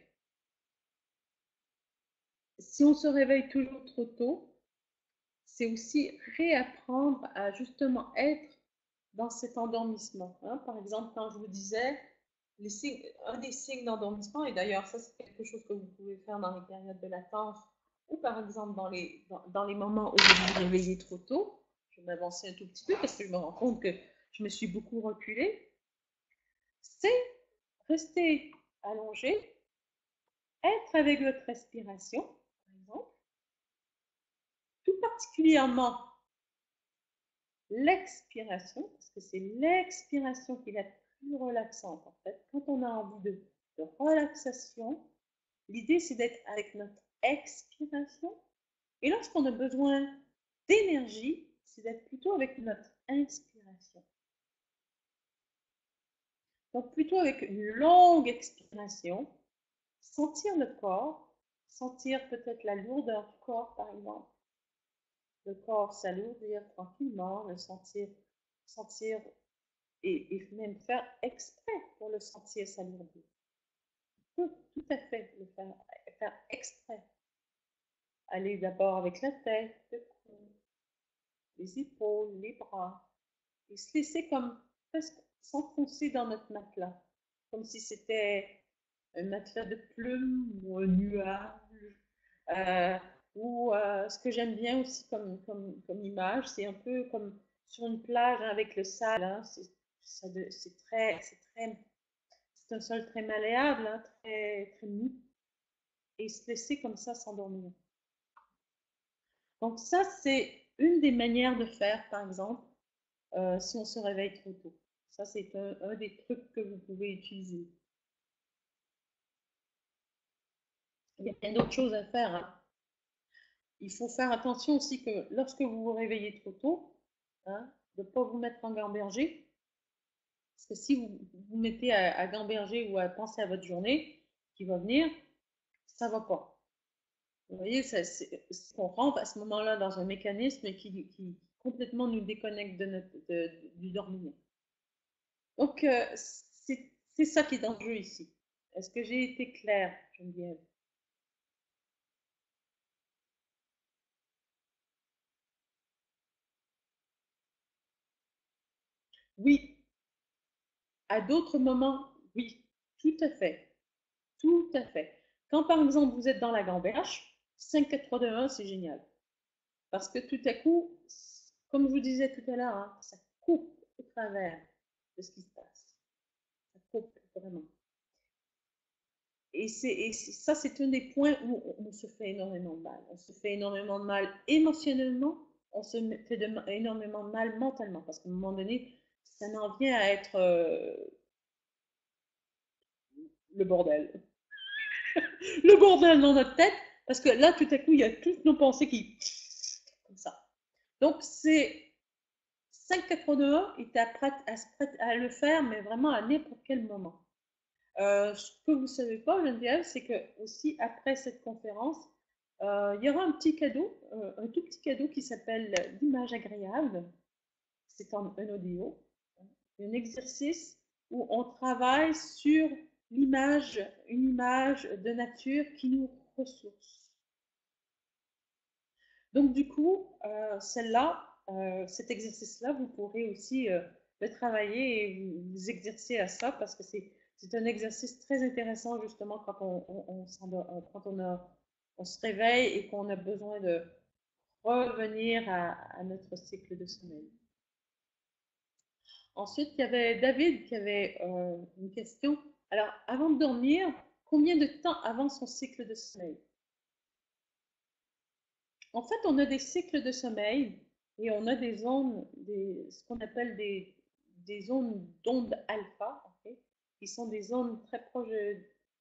Si on se réveille toujours trop tôt, c'est aussi réapprendre à justement être dans cet endormissement. Hein. Par exemple, quand je vous disais, les signes, un des signes d'endormissement, et d'ailleurs ça c'est quelque chose que vous pouvez faire dans les périodes de latence, ou par exemple dans les, dans, dans les moments où vous vous réveillez trop tôt, je vais m'avancer un tout petit peu parce que je me rends compte que je me suis beaucoup reculée, c'est rester allongé, être avec votre respiration, par exemple, tout particulièrement l'expiration, parce que c'est l'expiration qui est la plus relaxante en fait. Quand on a envie de, de relaxation, l'idée c'est d'être avec notre expiration. Et lorsqu'on a besoin d'énergie, c'est d'être plutôt avec notre inspiration. Donc plutôt avec une longue expiration, sentir le corps, sentir peut-être la lourdeur du corps par exemple. Le corps s'alourdir tranquillement, le sentir, sentir et, et même faire exprès pour le sentir s'alourdir. On peut tout à fait le faire, faire exprès. Aller d'abord avec la tête, le cou, les épaules, les bras, et se laisser comme presque s'enfoncer dans notre matelas, comme si c'était un matelas de plumes ou un nuage. Euh, ou euh, ce que j'aime bien aussi comme, comme, comme image, c'est un peu comme sur une plage hein, avec le sable. Hein, c'est très, c'est très, c'est un sol très malléable, hein, très, très mou, et se laisser comme ça s'endormir. Donc ça, c'est une des manières de faire, par exemple, euh, si on se réveille trop tôt. Ça, c'est un, un des trucs que vous pouvez utiliser. Il y a plein d'autres choses à faire. Hein. Il faut faire attention aussi que lorsque vous vous réveillez trop tôt, hein, de ne pas vous mettre en gamberger. Parce que si vous vous mettez à, à gamberger ou à penser à votre journée qui va venir, ça ne va pas. Vous voyez, on rentre à ce moment-là dans un mécanisme qui, qui complètement nous déconnecte de notre, de, du dormir. Donc, euh, c'est ça qui est en jeu ici. Est-ce que j'ai été claire, Geneviève? Oui. À d'autres moments, oui. Tout à fait. Tout à fait. Quand par exemple vous êtes dans la gamberge, cinq, quatre, trois, deux, un, c'est génial. Parce que tout à coup, comme je vous disais tout à l'heure, hein, ça coupe au travers de ce qui se passe. Ça coupe. vraiment. Et, et ça, c'est un des points où on, on se fait énormément de mal. On se fait énormément de mal émotionnellement, on se fait de, énormément de mal mentalement, parce qu'à un moment donné, ça en vient à être euh, le bordel. Le bordel dans notre tête, parce que là, tout à coup, il y a toutes nos pensées qui... comme ça. Donc, c'est cinq, quatre, deux, un, et tu es prête à, à le faire, mais vraiment à n'importe quel moment. Euh, ce que vous ne savez pas, Geneviève, c'est que aussi après cette conférence, euh, il y aura un petit cadeau, euh, un tout petit cadeau qui s'appelle l'image agréable. C'est un, un audio, un exercice où on travaille sur l'image, une image de nature qui nous ressource. Donc du coup, euh, celle-là, euh, cet exercice-là, vous pourrez aussi euh, le travailler et vous, vous exercer à ça parce que c'est c'est un exercice très intéressant justement quand on, on, on, quand on, a, on se réveille et qu'on a besoin de revenir à, à notre cycle de sommeil. Ensuite, il y avait David qui avait euh, une question. Alors, avant de dormir, combien de temps avant son cycle de sommeil? En fait, on a des cycles de sommeil et on a des zones, des, ce qu'on appelle des, des zones d'onde alpha, okay, qui sont des zones très proches, de,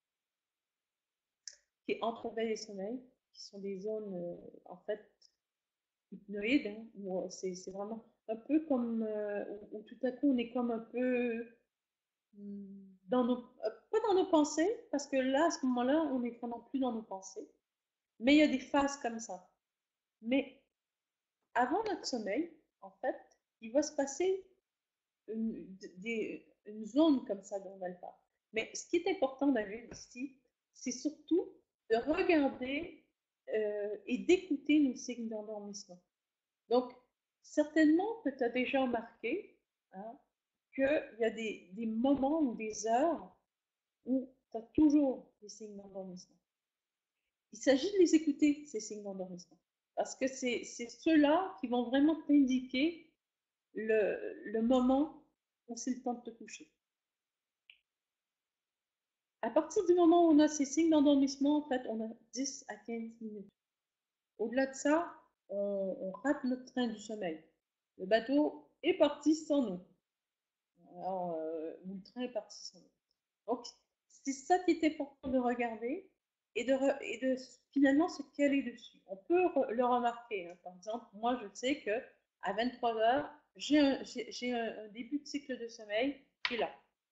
qui entre veille et sommeil, qui sont des zones, euh, en fait, hypnoïdes, hein, où c'est vraiment un peu comme, euh, où, où tout à coup on est comme un peu dans nos, pas dans nos pensées, parce que là, à ce moment-là, on n'est vraiment plus dans nos pensées, mais il y a des phases comme ça. Mais avant notre sommeil, en fait, il va se passer une, des, une zone comme ça d'onde alpha. Mais ce qui est important d'avoir ici, c'est surtout de regarder euh, et d'écouter nos signes d'endormissement. Donc, certainement que tu as déjà remarqué hein, qu'il y a des, des moments ou des heures où tu as toujours des signes d'endormissement. Il s'agit de les écouter, ces signes d'endormissement, parce que c'est ceux-là qui vont vraiment t'indiquer le, le moment où c'est le temps de te coucher. À partir du moment où on a ces signes d'endormissement, en fait, on a dix à quinze minutes. Au-delà de ça, on, on rate notre train du sommeil. Le bateau est parti sans nous. Alors, euh, le train est parti sans nous. Donc, c'est ça qui est important de regarder et de, re, et de finalement se caler dessus. On peut re, le remarquer. Hein. Par exemple, moi, je sais que à vingt-trois heures, j'ai un, un, un début de cycle de sommeil qui est là.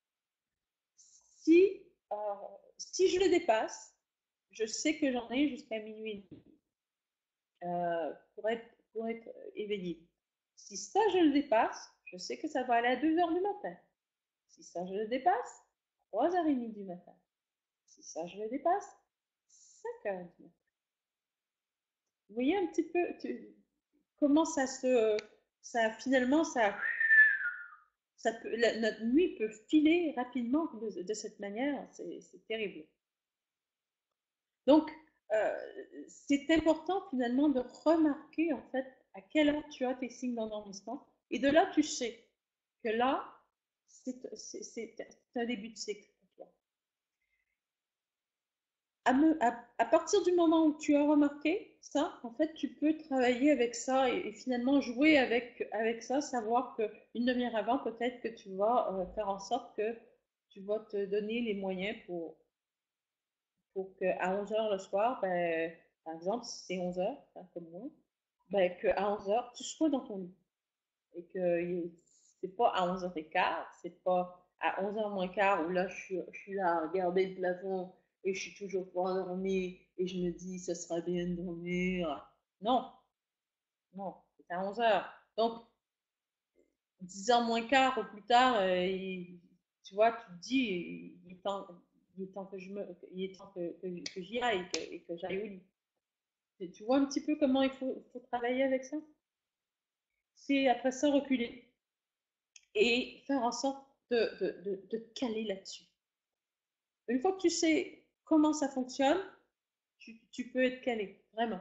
Si, euh, si je le dépasse, je sais que j'en ai jusqu'à minuit et demi euh, pour, être, pour être éveillé. Si ça, je le dépasse, je sais que ça va aller à deux heures du matin. Si ça, je le dépasse, trois heures trente du matin. Si ça, je le dépasse, cinq heures du matin. Vous voyez un petit peu tu, comment ça se... Ça, finalement, ça, ça peut, la, notre nuit peut filer rapidement de, de cette manière. C'est terrible. Donc, euh, c'est important finalement de remarquer en fait à quelle heure tu as tes signes d'endormissement. Et de là, tu sais que là, c'est un début de cycle pour toi. À, me, à, à partir du moment où tu as remarqué ça, en fait, tu peux travailler avec ça et, et finalement jouer avec, avec ça, savoir qu'une demi-heure avant, peut-être que tu vas euh, faire en sorte que tu vas te donner les moyens pour, pour qu'à onze heures le soir, ben, par exemple, si c'est onze heures, hein, comme moi, ben, qu'à onze heures, tu sois dans ton lit. Et que c'est pas à onze heures quinze, c'est pas à onze heures moins quart où là, je suis, je suis là à regarder le plafond et je suis toujours pas endormie et je me dis, ça sera bien de dormir. Non, non, c'est à onze heures. Donc, dix heures moins quart ou plus tard, euh, il, tu vois, tu te dis, il est temps, il est temps que je me, il est temps que, que, que j'y aille et que, et que j'aille au lit. Et tu vois un petit peu comment il faut, il faut travailler avec ça? C'est après ça reculer et faire en sorte de, de, de, de te caler là-dessus. Une fois que tu sais comment ça fonctionne, tu, tu peux être calé, vraiment.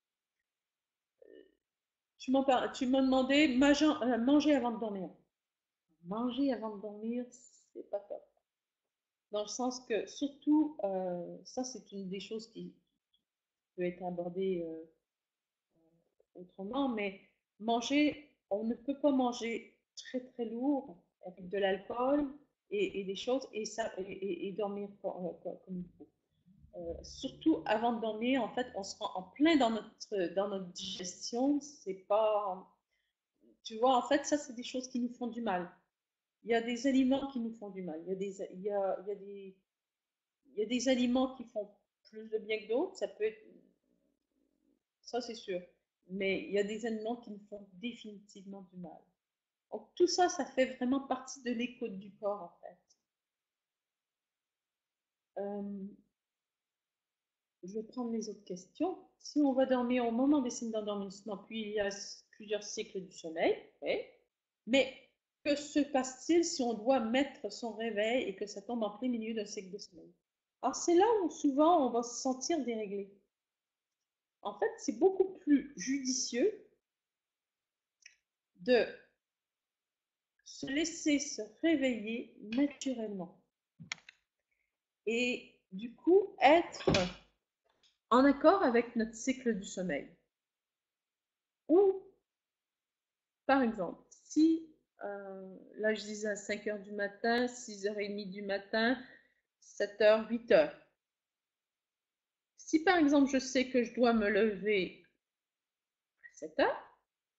Tu m'as demandé manger, euh, manger avant de dormir. Manger avant de dormir, c'est pas top. dans le sens que surtout, euh, ça c'est une des choses qui peut être abordée euh, autrement, mais manger, on ne peut pas manger très très lourd avec de l'alcool et, et des choses et, ça, et, et- et dormir comme, comme il faut. Euh, surtout avant de dormir, en fait, on se rend en plein dans notre, dans notre digestion. C'est pas, tu vois, en fait, ça, c'est des choses qui nous font du mal. Il y a des aliments qui nous font du mal. Il y a des, il y a, il y a des, il y a des aliments qui font plus de bien que d'autres. Ça peut être, ça, c'est sûr. Mais il y a des aliments qui nous font définitivement du mal. Donc, tout ça, ça fait vraiment partie de l'écoute du corps, en fait. Euh, je vais prendre les autres questions. Si on va dormir au moment des signes d'endormissement, puis il y a plusieurs cycles du sommeil, oui. Mais que se passe-t-il si on doit mettre son réveil et que ça tombe en plein milieu d'un cycle de sommeil? Alors, c'est là où souvent on va se sentir déréglé. En fait, c'est beaucoup plus judicieux de se laisser se réveiller naturellement. Et du coup, être en accord avec notre cycle du sommeil. Ou, par exemple, si, euh, là je disais à cinq heures du matin, six heures trente du matin, sept heures, huit heures. Si par exemple je sais que je dois me lever à sept heures,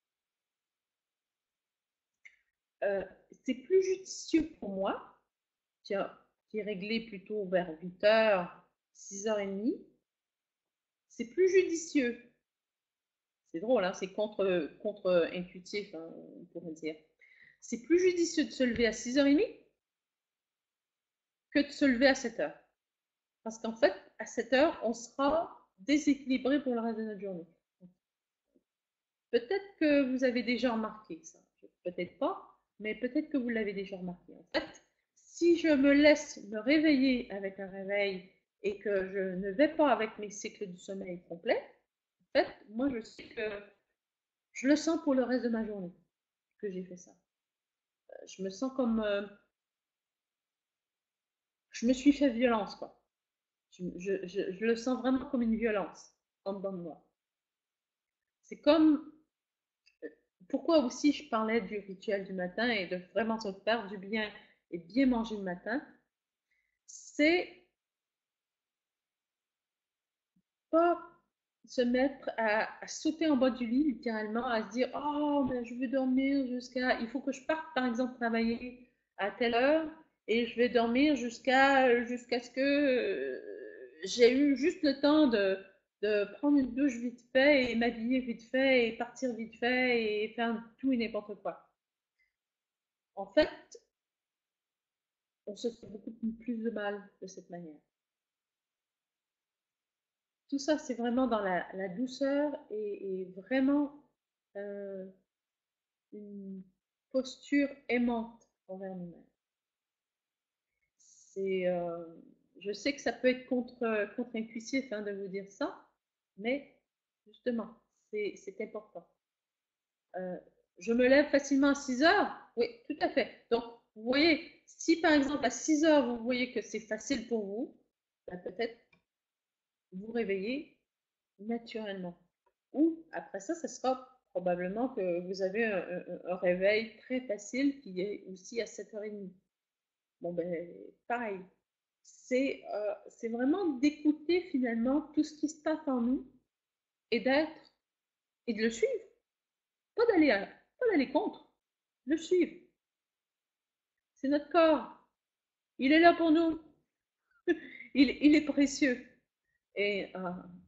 euh, c'est plus judicieux pour moi, qui est réglé plutôt vers huit heures, six heures trente, c'est plus judicieux. C'est drôle, hein, c'est contre, contre-intuitif, hein, on pourrait dire. C'est plus judicieux de se lever à six heures trente que de se lever à sept heures. Parce qu'en fait, à sept heures, on sera déséquilibré pour le reste de notre journée. Peut-être que vous avez déjà remarqué ça. Peut-être pas, mais peut-être que vous l'avez déjà remarqué. En fait, si je me laisse me réveiller avec un réveil et que je ne vais pas avec mes cycles du sommeil complets, en fait, moi, je sais que je le sens pour le reste de ma journée que j'ai fait ça. Je me sens comme... Euh, je me suis fait violence, quoi. Je, je, je, je le sens vraiment comme une violence en dedans de moi. C'est comme... Pourquoi aussi je parlais du rituel du matin et de vraiment se faire du bien et bien manger le matin, c'est pas se mettre à, à sauter en bas du lit, littéralement, à se dire « Oh, mais je veux dormir jusqu'à... Il faut que je parte, par exemple, travailler à telle heure et je vais dormir jusqu'à jusqu'à ce que euh, j'ai eu juste le temps de, de prendre une douche vite fait et m'habiller vite fait et partir vite fait et faire tout et n'importe quoi. » En fait, on se fait beaucoup plus de mal de cette manière. Tout ça, c'est vraiment dans la, la douceur et, et vraiment euh, une posture aimante envers nous-mêmes. C'est, euh, je sais que ça peut être contre, contre-intuitif hein, de vous dire ça, mais justement, c'est, c'est important. Euh, je me lève facilement à six heures? Oui, tout à fait. Donc, vous voyez, si par exemple à six heures, vous voyez que c'est facile pour vous, ben, peut-être vous réveillez naturellement. Ou après ça, ce sera probablement que vous avez un, un- un réveil très facile qui est aussi à sept heures trente. Bon, ben, pareil. C'est euh, c'est vraiment d'écouter finalement tout ce qui se passe en nous et d'être et de le suivre. Pas d'aller à- pas d'aller contre, le suivre. C'est notre corps. Il est là pour nous. Il, il est précieux. Et euh,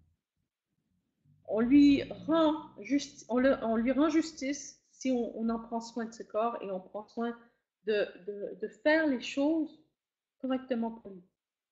on lui rend juste, on, le, on lui rend justice si on, on en prend soin de ce corps et on prend soin de, de, de faire les choses correctement pour lui.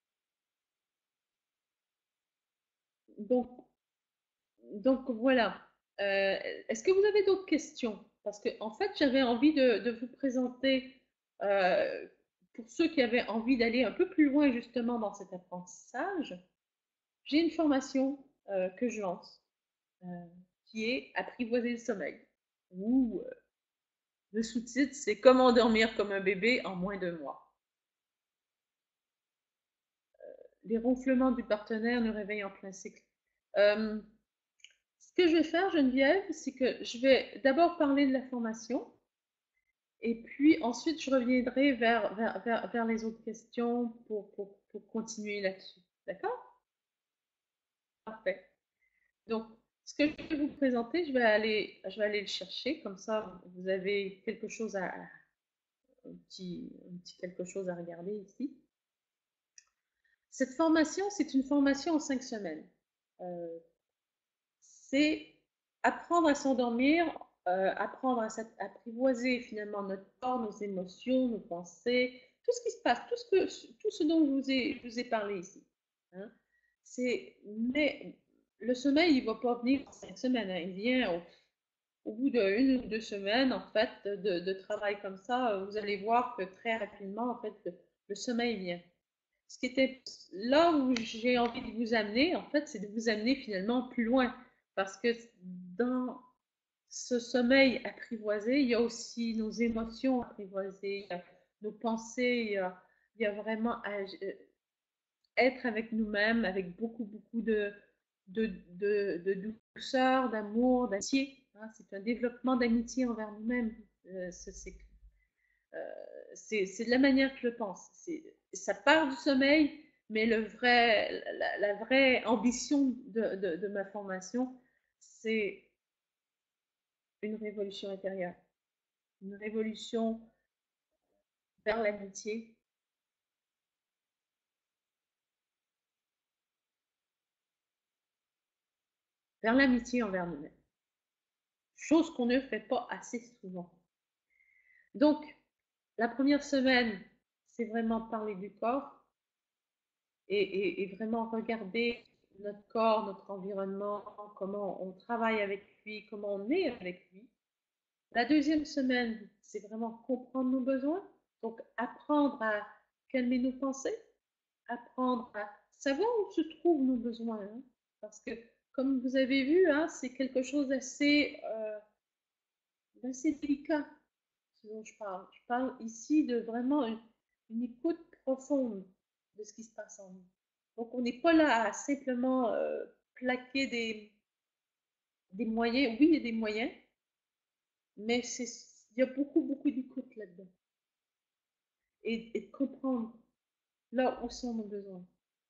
Donc, donc voilà. Euh, Est-ce que vous avez d'autres questions? Parce que en fait, j'avais envie de, de vous présenter, euh, pour ceux qui avaient envie d'aller un peu plus loin justement dans cet apprentissage, j'ai une formation euh, que je lance euh, qui est Apprivoiser le sommeil. Ou euh, le sous-titre, c'est Comment dormir comme un bébé en moins de mois. les ronflements du partenaire nous réveillent en plein cycle. Euh, ce que je vais faire, Geneviève, c'est que je vais d'abord parler de la formation et puis ensuite je reviendrai vers, vers, vers, vers les autres questions pour, pour, pour continuer là-dessus. D'accord? Parfait. Donc, ce que je vais vous présenter, je vais aller, je vais aller le chercher, comme ça vous avez quelque chose à, un petit, un petit quelque chose à regarder ici. Cette formation, c'est une formation en cinq semaines. Euh, c'est apprendre à s'endormir, euh, apprendre à apprivoiser finalement notre corps, nos émotions, nos pensées, tout ce qui se passe, tout ce, que, tout ce dont je vous ai, je vous ai parlé ici. Hein. C'est, mais le sommeil, il ne va pas venir en cinq semaines, hein. Il vient au, au bout d'une ou deux semaines en fait de, de, travail comme ça. Vous allez voir que très rapidement en fait le, le sommeil vient. Ce qui était là où j'ai envie de vous amener, en fait, c'est de vous amener finalement plus loin. Parce que dans ce sommeil apprivoisé, il y a aussi nos émotions apprivoisées, il y a nos pensées, il y a, il y a vraiment à, euh, être avec nous-mêmes, avec beaucoup, beaucoup de, de, de, de douceur, d'amour, d'amitié. Hein, c'est un développement d'amitié envers nous-mêmes. Euh, c'est c'est de la manière que je pense. Ça part du sommeil, mais le vrai, la, la vraie ambition de, de, de ma formation, c'est une révolution intérieure, une révolution vers l'amitié, vers l'amitié envers nous-mêmes. Chose qu'on ne fait pas assez souvent. Donc, la première semaine, c'est vraiment parler du corps et, et, et vraiment regarder notre corps, notre environnement, comment on travaille avec lui, comment on est avec lui. La deuxième semaine, c'est vraiment comprendre nos besoins, donc apprendre à calmer nos pensées, apprendre à savoir où se trouvent nos besoins, hein, parce que comme vous avez vu, hein, c'est quelque chose d'assez euh, d'assez délicat, ce dont je parle. Je parle ici de vraiment une, une écoute profonde de ce qui se passe en nous. Donc on n'est pas là à simplement euh, plaquer des, des moyens. Oui, il y a des moyens, mais il y a beaucoup, beaucoup d'écoute là-dedans. Et, et de comprendre là où sont nos besoins.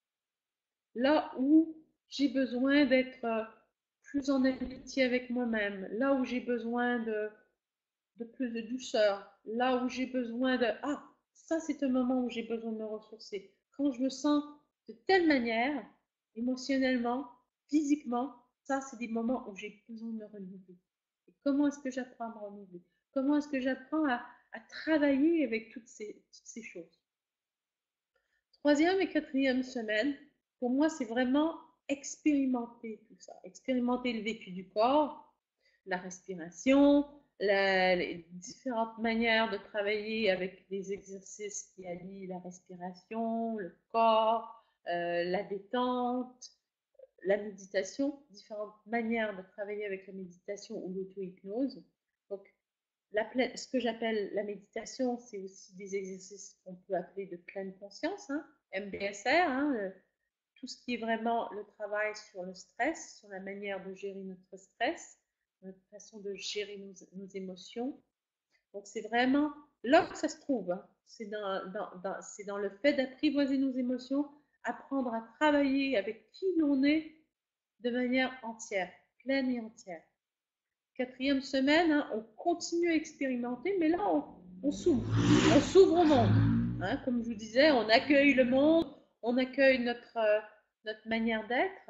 Là où j'ai besoin d'être euh, plus en amitié avec moi-même. Là où j'ai besoin de, de plus de douceur. Là où j'ai besoin de... Ah, ça c'est un moment où j'ai besoin de me ressourcer. Quand je me sens de telle manière, émotionnellement, physiquement, ça c'est des moments où j'ai besoin de me renouveler. Et comment est-ce que j'apprends à me renouveler? Comment est-ce que j'apprends à, à travailler avec toutes ces, toutes ces choses? Troisième et quatrième semaine, pour moi, c'est vraiment expérimenter tout ça. Expérimenter le vécu du corps, la respiration, la, les différentes manières de travailler avec des exercices qui allient la respiration, le corps, euh, la détente, la méditation, différentes manières de travailler avec la méditation ou l'auto-hypnose. Donc, la pleine, ce que j'appelle la méditation, c'est aussi des exercices qu'on peut appeler de pleine conscience, hein, M B S R, hein, le, tout ce qui est vraiment le travail sur le stress, sur la manière de gérer notre stress, notre façon de gérer nos, nos émotions. Donc c'est vraiment là que ça se trouve, hein. C'est dans, dans, dans, dans le fait d'apprivoiser nos émotions, apprendre à travailler avec qui l'on est de manière entière, pleine et entière. Quatrième semaine, hein, on continue à expérimenter, mais là, on, on s'ouvre. On s'ouvre au monde. Hein, comme je vous disais, on accueille le monde, on accueille notre, euh, notre manière d'être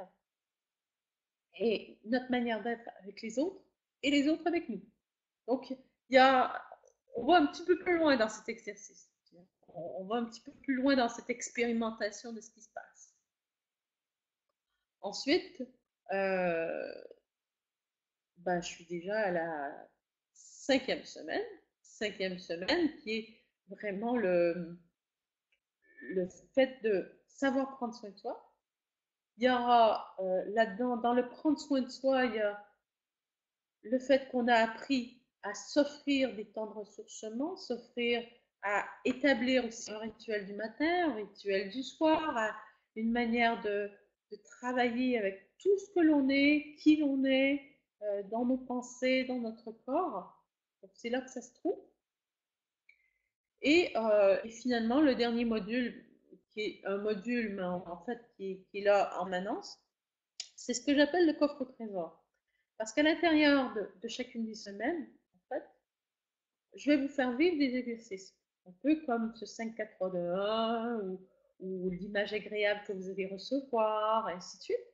et notre manière d'être avec les autres et les autres avec nous. Donc, il y a, on va un petit peu plus loin dans cet exercice. On, on va un petit peu plus loin dans cette expérimentation de ce qui se passe. Ensuite, euh, ben, je suis déjà à la cinquième semaine, cinquième semaine qui est vraiment le, le fait de savoir prendre soin de soi. Il y aura euh, là-dedans, dans le prendre soin de soi, il y a le fait qu'on a appris à s'offrir des temps de ressourcement, s'offrir à établir aussi un rituel du matin, un rituel du soir, à une manière de, de travailler avec tout ce que l'on est, qui l'on est, euh, dans nos pensées, dans notre corps. Donc c'est là que ça se trouve. Et, euh, et finalement, le dernier module, qui est un module, mais en, en fait qui, qui est là en annonce, c'est ce que j'appelle le coffre au trésor. Parce qu'à l'intérieur de, de chacune des semaines, en fait, je vais vous faire vivre des exercices. Un peu comme ce cinq, quatre, trois, deux, un, ou, ou l'image agréable que vous allez recevoir, et ainsi de suite.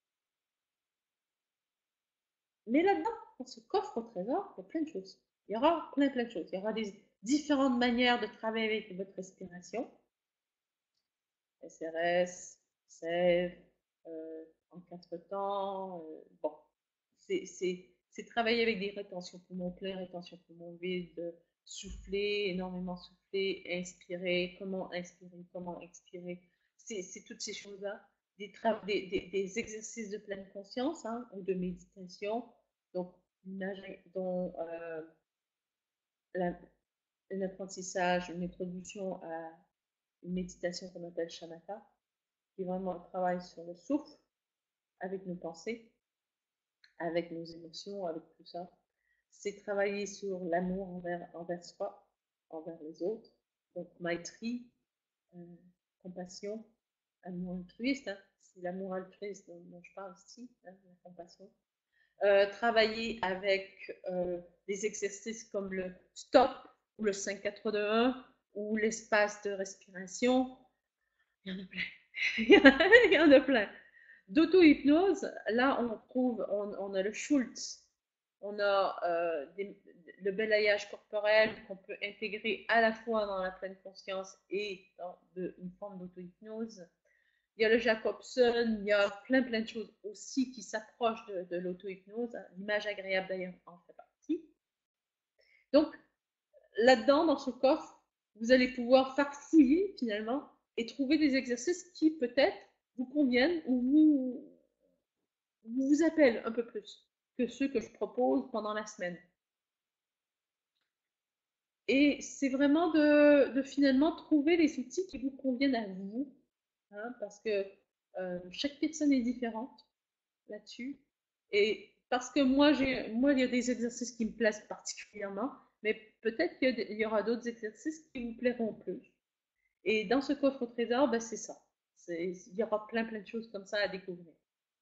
Mais là-dedans, dans ce coffre au trésor, il y a plein de choses. Il y aura plein, plein de choses. Il y aura des différentes manières de travailler avec votre respiration. S R S, S E V, euh, en quatre temps. Euh, bon, c'est travailler avec des rétentions poumons pleins, rétentions poumons vides, souffler, énormément souffler, inspirer, comment inspirer, comment expirer. C'est toutes ces choses-là. Des, des, des, des, exercices de pleine conscience, hein, ou de méditation. Donc, dont euh, un apprentissage, une introduction à une méditation qu'on appelle shamatha, qui est vraiment un travail sur le souffle, avec nos pensées, avec nos émotions, avec tout ça. C'est travailler sur l'amour envers, envers soi, envers les autres. Donc, maitri, euh, compassion, amour altruiste, hein. C'est l'amour altruiste dont, dont, je parle ici, hein, la compassion. Euh, travailler avec euh, des exercices comme le stop, ou le cinq, quatre, deux, un, ou l'espace de respiration. Il y en a plein. Il y en a plein. D'auto-hypnose, là, on trouve, on, on a le Schultz, on a euh, des, le balayage corporel qu'on peut intégrer à la fois dans la pleine conscience et dans de, une forme d'auto-hypnose. Il y a le Jacobson, il y a plein plein de choses aussi qui s'approchent de, de l'auto-hypnose. L'image agréable d'ailleurs en fait partie. Donc, là-dedans, dans ce coffre, vous allez pouvoir farfouiller finalement et trouver des exercices qui peut-être vous conviennent ou vous, vous vous appellent un peu plus que ceux que je propose pendant la semaine. Et c'est vraiment de, de finalement trouver les outils qui vous conviennent à vous, hein, parce que euh, chaque personne est différente là-dessus. Et parce que moi, j'ai, moi, il y a des exercices qui me plaisent particulièrement, mais peut-être qu'il y, y aura d'autres exercices qui vous plairont plus. Et dans ce coffre au trésor, ben, c'est ça. Il y aura plein, plein de choses comme ça à découvrir.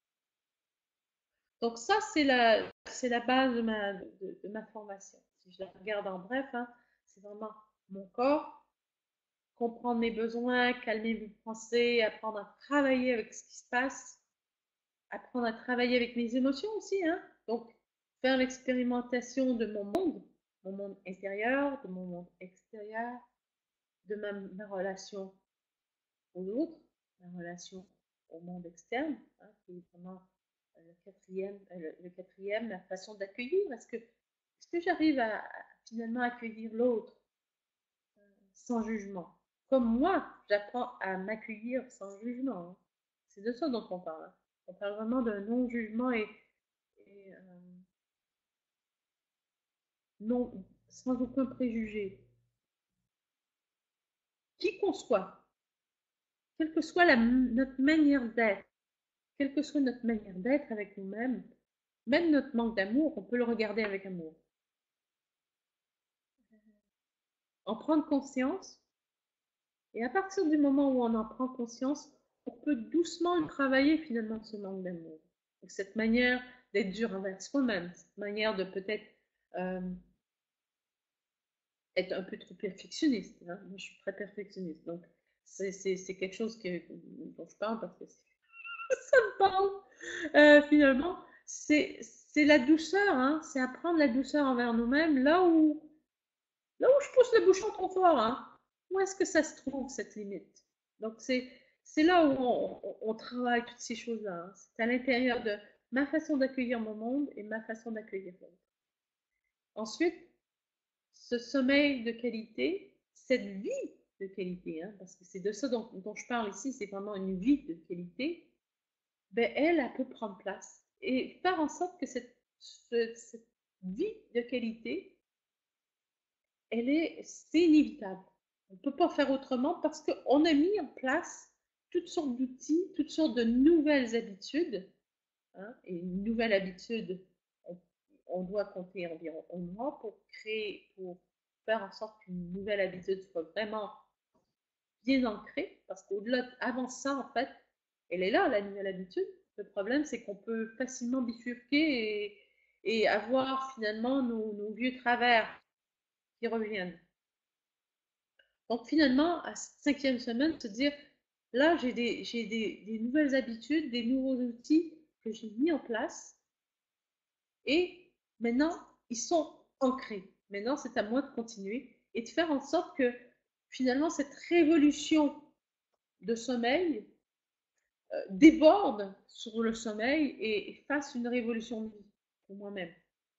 Donc ça, c'est la, c'est la base de ma, de, de ma formation. Si je la regarde en bref, hein, c'est vraiment mon corps, comprendre mes besoins, calmer mes pensées, apprendre à travailler avec ce qui se passe, apprendre à travailler avec mes émotions aussi. Hein. Donc, faire l'expérimentation de mon monde, mon monde intérieur, de mon monde extérieur, de ma, ma relation aux autres, ma relation au monde externe, hein, qui est vraiment le quatrième, le, le quatrième, la façon d'accueillir. Est-ce que, est-ce que j'arrive à, à finalement accueillir l'autre euh, sans jugement? Comme moi, j'apprends à m'accueillir sans jugement. Hein. C'est de ça dont on parle. Hein. On parle vraiment d'un non-jugement et, et euh, non, sans aucun préjugé. Qui qu'on soit, quelle que soit la, notre manière d'être, quelle que soit notre manière d'être avec nous-mêmes, même notre manque d'amour, on peut le regarder avec amour. En prendre conscience, et à partir du moment où on en prend conscience, on peut doucement travailler finalement ce manque d'amour. Cette manière d'être dur envers soi-même, cette manière de peut-être euh, être un peu trop perfectionniste. Hein. Moi, je suis très perfectionniste, donc c'est quelque chose que, dont je parle parce que ça me parle. Euh, finalement, c'est la douceur, hein. C'est apprendre la douceur envers nous-mêmes là où, là où je pousse le bouchon trop fort. Hein. Où est-ce que ça se trouve, cette limite? Donc, c'est là où on, on, on, travaille toutes ces choses-là. Hein. C'est à l'intérieur de ma façon d'accueillir mon monde et ma façon d'accueillir l'autre. Ensuite, ce sommeil de qualité, cette vie de qualité, hein, parce que c'est de ça dont, dont je parle ici, c'est vraiment une vie de qualité, ben elle, elle peut prendre place et faire en sorte que cette, ce, cette vie de qualité, elle est, c'est inévitable. On ne peut pas faire autrement parce qu'on a mis en place toutes sortes d'outils, toutes sortes de nouvelles habitudes. Hein, et une nouvelle habitude, on, on doit compter environ un mois pour créer, pour faire en sorte qu'une nouvelle habitude soit vraiment bien ancrée, parce qu'au-delà, avant ça, en fait, elle est là, la nouvelle habitude. Le problème, c'est qu'on peut facilement bifurquer et, et avoir finalement nos, nos vieux travers qui reviennent. Donc finalement, à cette cinquième semaine, se dire, là, j'ai des, j'ai des, des nouvelles habitudes, des nouveaux outils que j'ai mis en place, et maintenant, ils sont ancrés. Maintenant, c'est à moi de continuer et de faire en sorte que finalement, cette révolution de sommeil euh, déborde sur le sommeil et, et fasse une révolution de vie pour moi-même.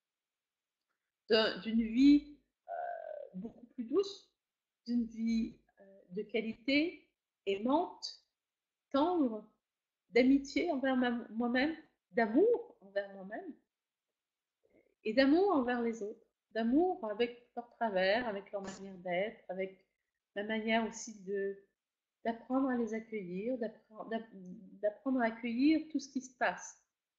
D'une vie euh, beaucoup plus douce, d'une vie euh, de qualité, aimante, tendre, d'amitié envers moi-même, d'amour envers moi-même et d'amour envers les autres, d'amour avec leur travers, avec leur manière d'être, avec la manière aussi de d'apprendre à les accueillir, d'apprendre à accueillir tout ce qui se passe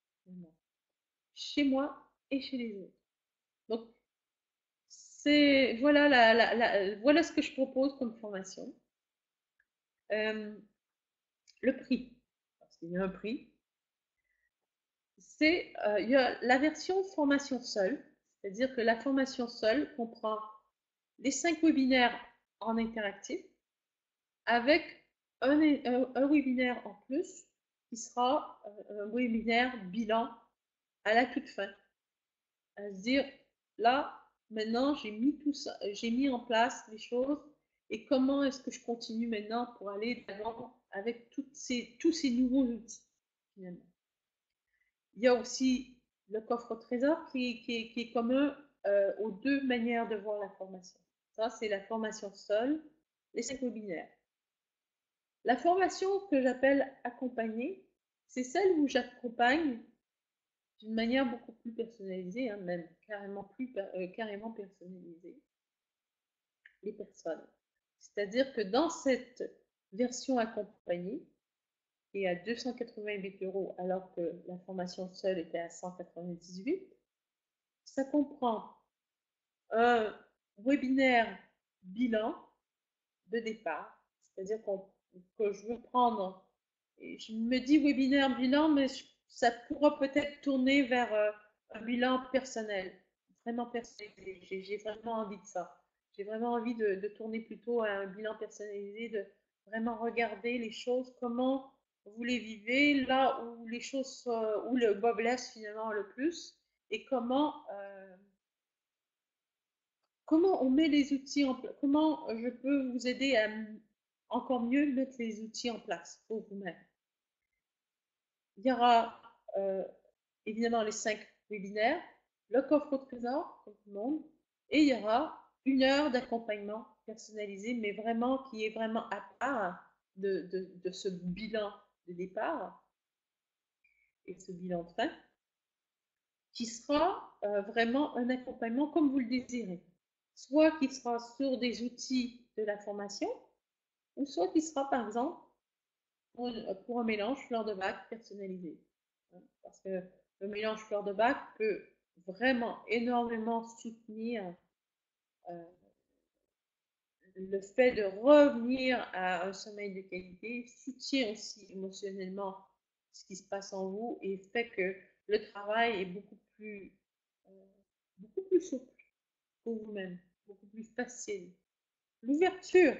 chez moi et chez les autres. Donc, c'est voilà, la, la, la, voilà ce que je propose comme formation. Euh, le prix, parce qu'il y a un prix, c'est euh, il y a la version formation seule, c'est-à-dire que la formation seule comprend les cinq webinaires en interactif avec un, un, un webinaire en plus qui sera un webinaire bilan à la toute fin. À se dire, là, maintenant, j'ai mis tout ça, j'ai mis en place les choses et comment est-ce que je continue maintenant pour aller d'avant avec toutes ces, tous ces nouveaux outils, finalement. Il y a aussi le coffre au trésor qui, qui, qui est commun euh, aux deux manières de voir la formation. Ça, c'est la formation seule, les cinq webinaires. La formation que j'appelle accompagnée, c'est celle où j'accompagne d'une manière beaucoup plus personnalisée, hein, même carrément, plus, euh, carrément personnalisée, les personnes. C'est-à-dire que dans cette version accompagnée, qui est à deux cent quatre-vingt-huit euros alors que la formation seule était à cent quatre-vingt-dix-huit, ça comprend un webinaire bilan de départ, c'est-à-dire que je veux prendre, et je me dis webinaire bilan, mais je, ça pourra peut-être tourner vers euh, un bilan personnel, vraiment personnalisé. J'ai vraiment envie de ça. J'ai vraiment envie de, de tourner plutôt à un bilan personnalisé, de vraiment regarder les choses, comment vous les vivez, là où les choses, euh, où le bas blesse finalement le plus, et comment euh, comment on met les outils en place, comment je peux vous aider à encore mieux mettre les outils en place pour vous-même. Il y aura euh, évidemment les cinq webinaires, le coffre au trésor pour tout le monde, et il y aura une heure d'accompagnement personnalisé, mais vraiment qui est vraiment à part de, de, de ce bilan de départ et ce bilan de fin, qui sera euh, vraiment un accompagnement comme vous le désirez. Soit qui sera sur des outils de la formation, ou soit qui sera par exemple pour, pour un mélange fleur de bac personnalisé. Parce que le mélange fleur de bac peut vraiment énormément soutenir euh, le fait de revenir à un sommeil de qualité, soutient aussi émotionnellement ce qui se passe en vous et fait que le travail est beaucoup plus, euh, beaucoup plus souple pour vous-même, beaucoup plus facile. L'ouverture,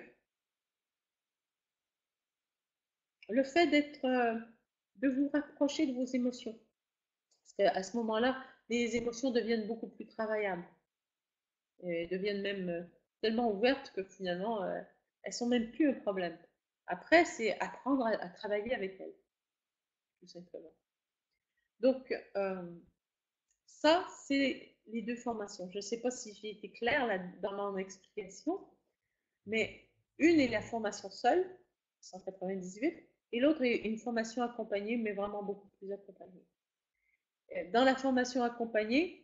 le fait d'être, euh, de vous rapprocher de vos émotions. Parce qu'à ce moment-là, les émotions deviennent beaucoup plus travaillables. Et deviennent même euh, tellement ouvertes que finalement, euh, elles sont même plus un problème. Après, c'est apprendre à, à travailler avec elles, tout simplement. Donc, euh, ça, c'est les deux formations. Je ne sais pas si j'ai été claire là, dans mon explication, mais une est la formation seule, cent quatre-vingt-dix-huit, et l'autre est une formation accompagnée, mais vraiment beaucoup plus accompagnée. Dans la formation accompagnée,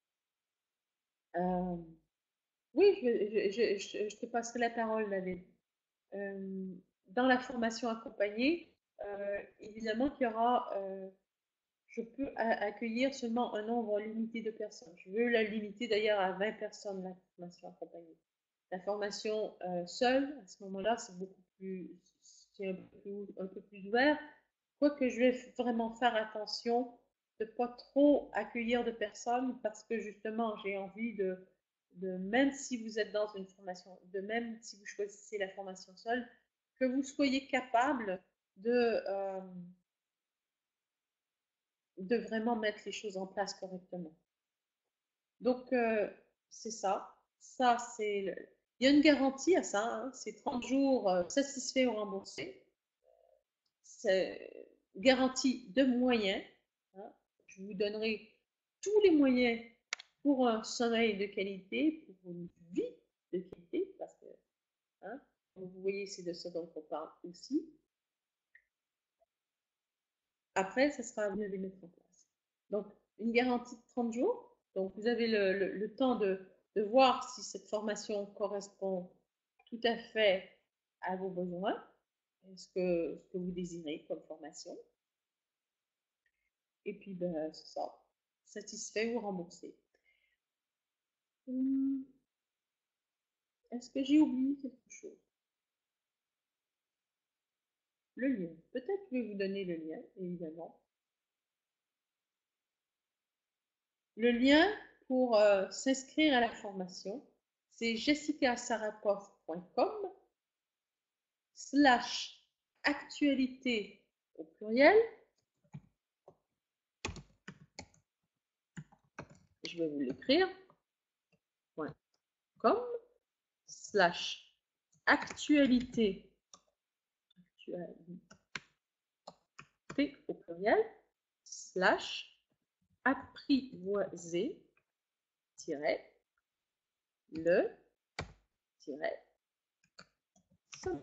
euh, oui, je, je, je, je, te passerai la parole, David. Euh, dans la formation accompagnée, euh, évidemment qu'il y aura, euh, je peux accueillir seulement un nombre limité de personnes. Je veux la limiter d'ailleurs à vingt personnes, la formation accompagnée. La formation euh, seule, à ce moment-là, c'est beaucoup plus, c'est un peu plus, un peu plus ouvert. Quoique je vais vraiment faire attention de ne pas trop accueillir de personnes parce que justement, j'ai envie de, de, même si vous êtes dans une formation, de même si vous choisissez la formation seule, que vous soyez capable de, euh, de vraiment mettre les choses en place correctement. Donc, euh, c'est ça. Ça, c'est le... Il y a une garantie à ça, hein. C'est trente jours euh, satisfaits ou remboursés. C'est garantie de moyens. Hein. Je vous donnerai tous les moyens pour un sommeil de qualité, pour une vie de qualité, parce que, hein, vous voyez, c'est de ça dont on parle aussi. Après, ça sera à vous de les mettre en place. Donc, une garantie de trente jours. Donc, vous avez le, le, le temps de, de voir si cette formation correspond tout à fait à vos besoins, ce que, ce que vous désirez comme formation. Et puis, ben, c'est ça. Satisfait ou remboursé. Hum, Est-ce que j'ai oublié quelque chose? Le lien. Peut-être je vais vous donner le lien, évidemment. Le lien pour euh, s'inscrire à la formation, c'est jessica sarapov point com slash actualité au pluriel. Je vais vous l'écrire. .com slash actualité, actualité au pluriel slash apprivoiser tiret le tiret sommeil.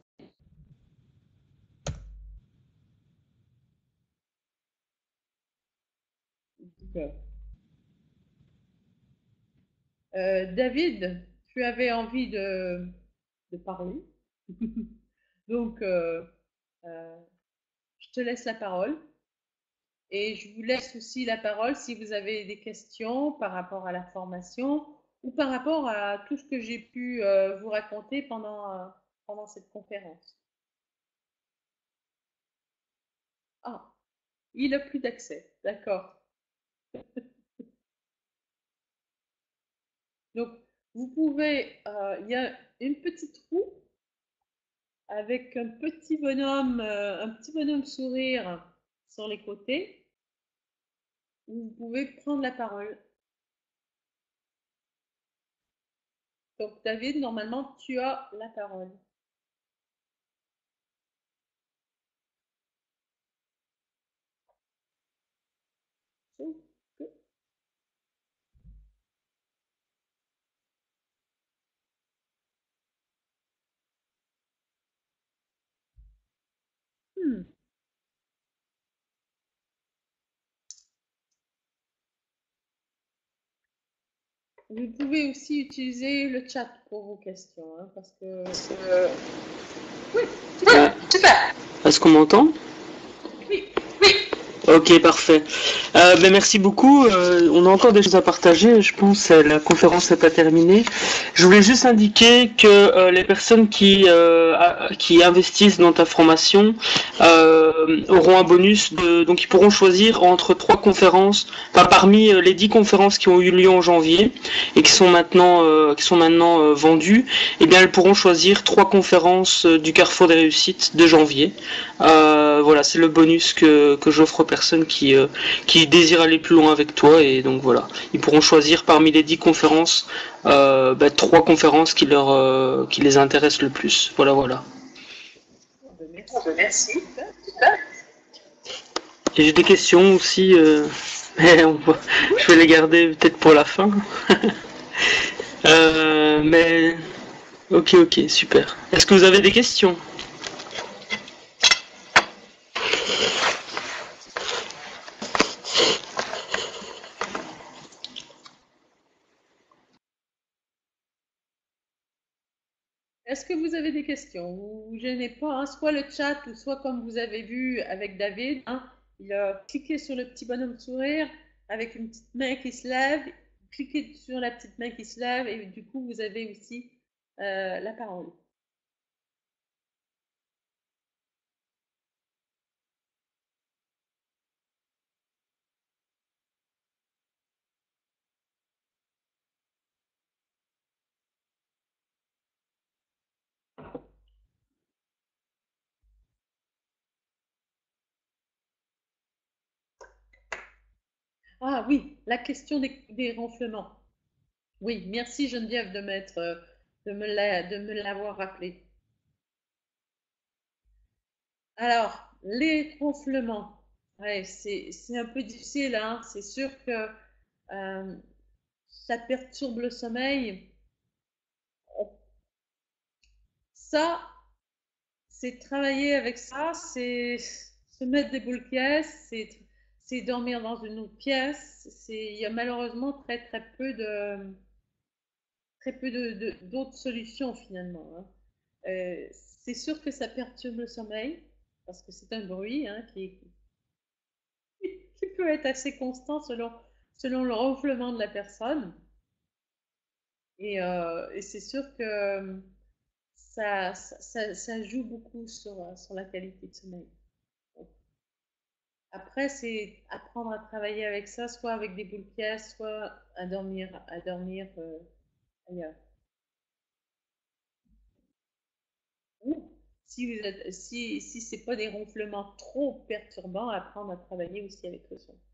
Euh, David, tu avais envie de, de parler. Donc, euh, euh, je te laisse la parole. Et je vous laisse aussi la parole si vous avez des questions par rapport à la formation ou par rapport à tout ce que j'ai pu euh, vous raconter pendant, euh, pendant cette conférence. Ah, il n'a plus d'accès. D'accord. Donc, vous pouvez, euh, il y a une petite roue avec un petit bonhomme, euh, un petit bonhomme sourire sur les côtés. Vous pouvez prendre la parole. Donc, David, normalement, tu as la parole. Hmm. Vous pouvez aussi utiliser le chat pour vos questions, hein, parce que... Euh... Oui, super, super. Est-ce qu'on m'entend? Oui. Ok, parfait. Euh, ben merci beaucoup. Euh, on a encore des choses à partager. Je pense que la conférence n'est pas terminée. Je voulais juste indiquer que euh, les personnes qui euh, qui investissent dans ta formation euh, auront un bonus de, donc ils pourront choisir entre trois conférences, enfin parmi les dix conférences qui ont eu lieu en janvier et qui sont maintenant euh, qui sont maintenant euh, vendues. Eh bien, elles pourront choisir trois conférences du Carrefour des réussites de janvier. Euh, voilà, c'est le bonus que que j'offre aux personnes qui euh, qui désirent aller plus loin avec toi, et donc voilà, ils pourront choisir parmi les dix conférences euh, bah, trois conférences qui leur euh, qui les intéressent le plus. Voilà, voilà. Merci. Et j'ai des questions aussi, euh, mais on va, je vais les garder peut-être pour la fin. euh, mais ok, ok, super. Est-ce que vous avez des questions? est-ce que vous avez des questions? Vous ne gênez pas, hein, soit le chat ou soit comme vous avez vu avec David, hein, il a cliqué sur le petit bonhomme sourire avec une petite main qui se lève, cliquez sur la petite main qui se lève et du coup vous avez aussi euh, la parole. Ah oui, la question des, des ronflements. Oui, merci Geneviève de, m'être, euh, de me la- de me l'avoir rappelé. Alors, les ronflements, ouais, c'est c'est un peu difficile, hein. C'est sûr que euh, ça perturbe le sommeil. Ça, c'est travailler avec ça, c'est se mettre des boules caisses, c'est c'est dormir dans une autre pièce. C'est, il y a malheureusement très très peu de très peu de, de- d'autres solutions finalement, hein. Euh, c'est sûr que ça perturbe le sommeil parce que c'est un bruit, hein, qui, qui peut être assez constant selon, selon le ronflement de la personne. Et, euh, et c'est sûr que euh, ça, ça, ça- ça joue beaucoup sur, euh, sur la qualité de sommeil. Après, c'est apprendre à travailler avec ça, soit avec des boules pièces, soit à dormir, à dormir euh, ailleurs. Ou si vous êtes, si, si c'est pas des ronflements trop perturbants, apprendre à travailler aussi avec le son.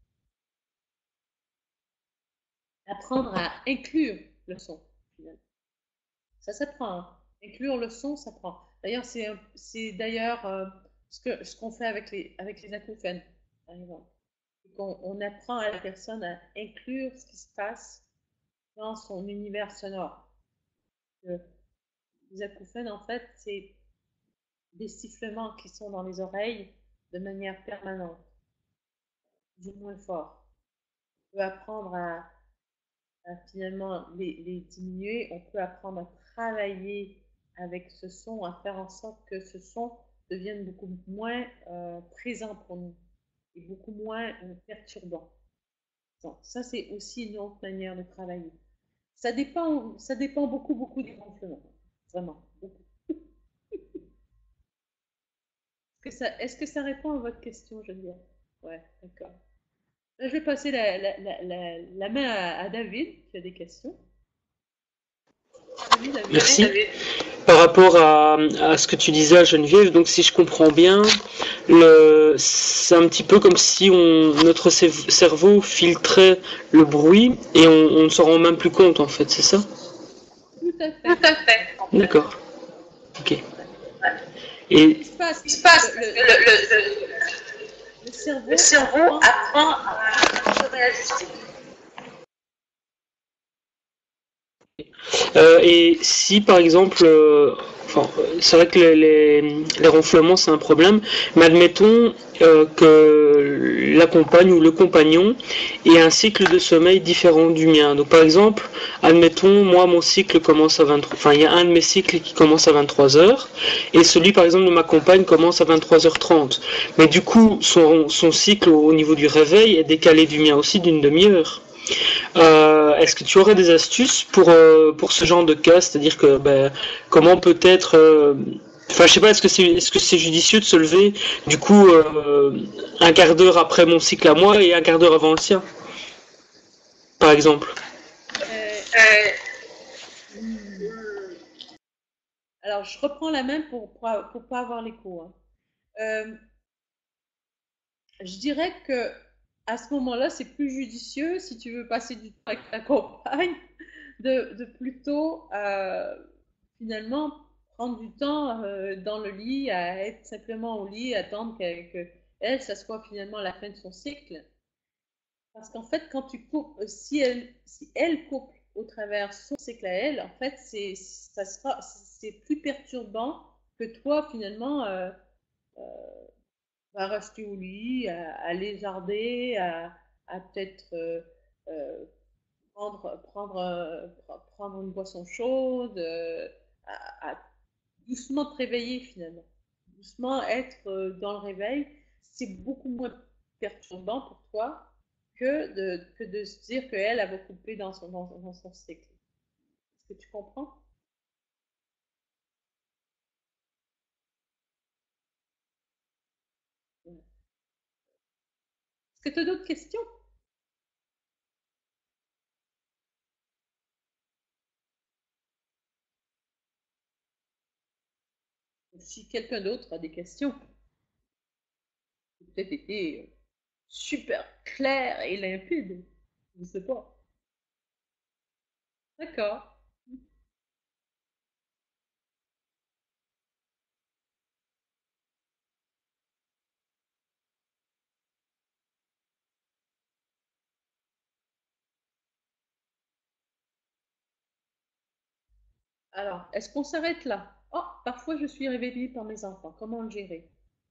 Apprendre à inclure le son, finalement. Ça s'apprend, hein. Inclure le son, ça prend. D'ailleurs, c'est c'est d'ailleurs euh, ce que ce qu'on fait avec les avec les acouphènes, par exemple. On, on apprend à la personne à inclure ce qui se passe dans son univers sonore. Le- les acouphènes, en fait, c'est des sifflements qui sont dans les oreilles de manière permanente, plus ou moins fort. On peut apprendre à, à finalement les, les diminuer, on peut apprendre à travailler avec ce son, à faire en sorte que ce son devienne beaucoup moins euh, présent pour nous et beaucoup moins euh, perturbant. Donc, ça, c'est aussi une autre manière de travailler. Ça dépend, ça dépend beaucoup, beaucoup des ronflements. Vraiment, beaucoup. Est-ce que ça, est-ce que ça répond à votre question, Geneviève? Ouais, d'accord. Là, je vais passer la, la, la, la, la main à, à David, qui a des questions. David, David. Merci. Par rapport à, à ce que tu disais à Geneviève, donc si je comprends bien, le, c'est un petit peu comme si on, notre cerveau filtrait le bruit et on, on ne s'en rend même plus compte en fait, c'est ça? Tout à fait. Tout à fait. D'accord. Ok. Et Et ce qui se passe, ce qui se passe, le, le, le, le, le cerveau, le cerveau apprend, apprend à se réajuster. Euh, et si par exemple, euh, enfin, c'est vrai que les, les, les ronflements c'est un problème, mais admettons euh, que la compagne ou le compagnon ait un cycle de sommeil différent du mien. Donc par exemple, admettons, moi mon cycle commence à vingt-trois, enfin il y a un de mes cycles qui commence à vingt-trois heures et celui par exemple de ma compagne commence à vingt-trois heures trente. Mais du coup, son, son cycle au niveau du réveil est décalé du mien aussi d'une demi-heure. Euh, Est-ce que tu aurais des astuces pour, euh, pour ce genre de cas, c'est-à-dire que ben, comment peut-être, euh, enfin je sais pas, est-ce que c'est est-ce que c'est judicieux de se lever du coup euh, un quart d'heure après mon cycle à moi et un quart d'heure avant le sien, par exemple. euh, Euh, hmm. Alors, je reprends la main pour pour, pour pas avoir l'écho, hein. Euh, je dirais que à ce moment-là, c'est plus judicieux si tu veux passer du temps avec ta compagne, de, de plutôt euh, finalement prendre du temps euh, dans le lit, à être simplement au lit, attendre qu'elle, que elle, ça soit finalement la fin de son cycle. Parce qu'en fait, quand tu coupes, euh, si elle, si elle coupe au travers son cycle à elle, en fait, c'est, ça sera, c'est plus perturbant que toi finalement euh, euh, va rester au lit, à, à lézarder, à, à peut-être euh, euh, prendre, prendre, euh, prendre une boisson chaude, euh, à, à doucement te réveiller finalement. Doucement être euh, dans le réveil, c'est beaucoup moins perturbant pour toi que de, que de se dire qu'elle, elle va couper dans son, dans, dans son cycle. Est-ce que tu comprends? Est-ce que tu as d'autres questions? Si quelqu'un d'autre a des questions, peut-être été super clair et limpide. Je ne sais pas. D'accord. Alors, est-ce qu'on s'arrête là? Oh, parfois je suis réveillée par mes enfants. Comment le gérer?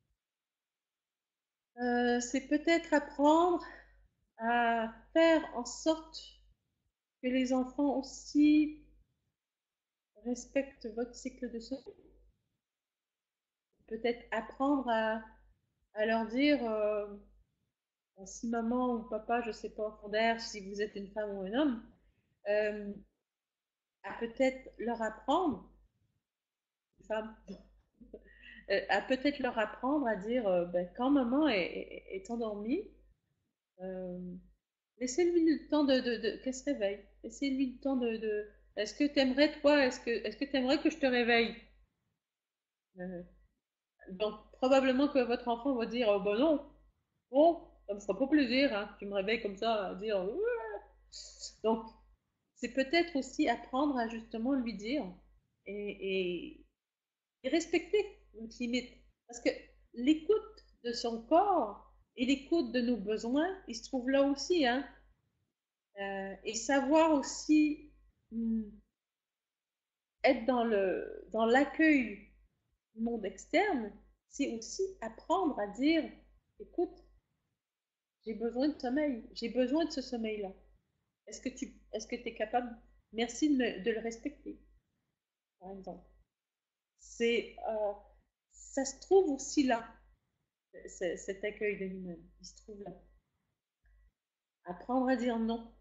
Euh, c'est peut-être apprendre à faire en sorte que les enfants aussi respectent votre cycle de sommeil. Peut-être apprendre à, à leur dire, euh, si maman ou papa, je ne sais pas au fond d'air, si vous êtes une femme ou un homme, euh, à peut-être leur apprendre, une femme, euh, à peut-être leur apprendre à dire, euh, ben, quand maman est, est, est endormie, euh, laissez-lui le temps de, de, de qu'elle se réveille. Laissez-lui le temps de, de... Est-ce que tu aimerais, toi, est-ce que est-ce que tu aimerais que je te réveille? Euh, donc, probablement que votre enfant va dire, oh, ben non, bon, ça me fera pas plaisir, hein, que tu me réveilles comme ça, à dire, ouais. Donc, c'est peut-être aussi apprendre à justement lui dire et, et, et respecter notre limite. Parce que l'écoute de son corps et l'écoute de nos besoins, il se trouve là aussi, hein. Euh, et savoir aussi hmm, être dans le dans l'accueil du monde externe, c'est aussi apprendre à dire, écoute, j'ai besoin de sommeil, j'ai besoin de ce sommeil-là. Est-ce que tu est-ce que tu es capable, merci de, me, de le respecter, par exemple. C'est euh, ça se trouve aussi là, cet accueil de nous-mêmes, il se trouve là. Apprendre à dire non.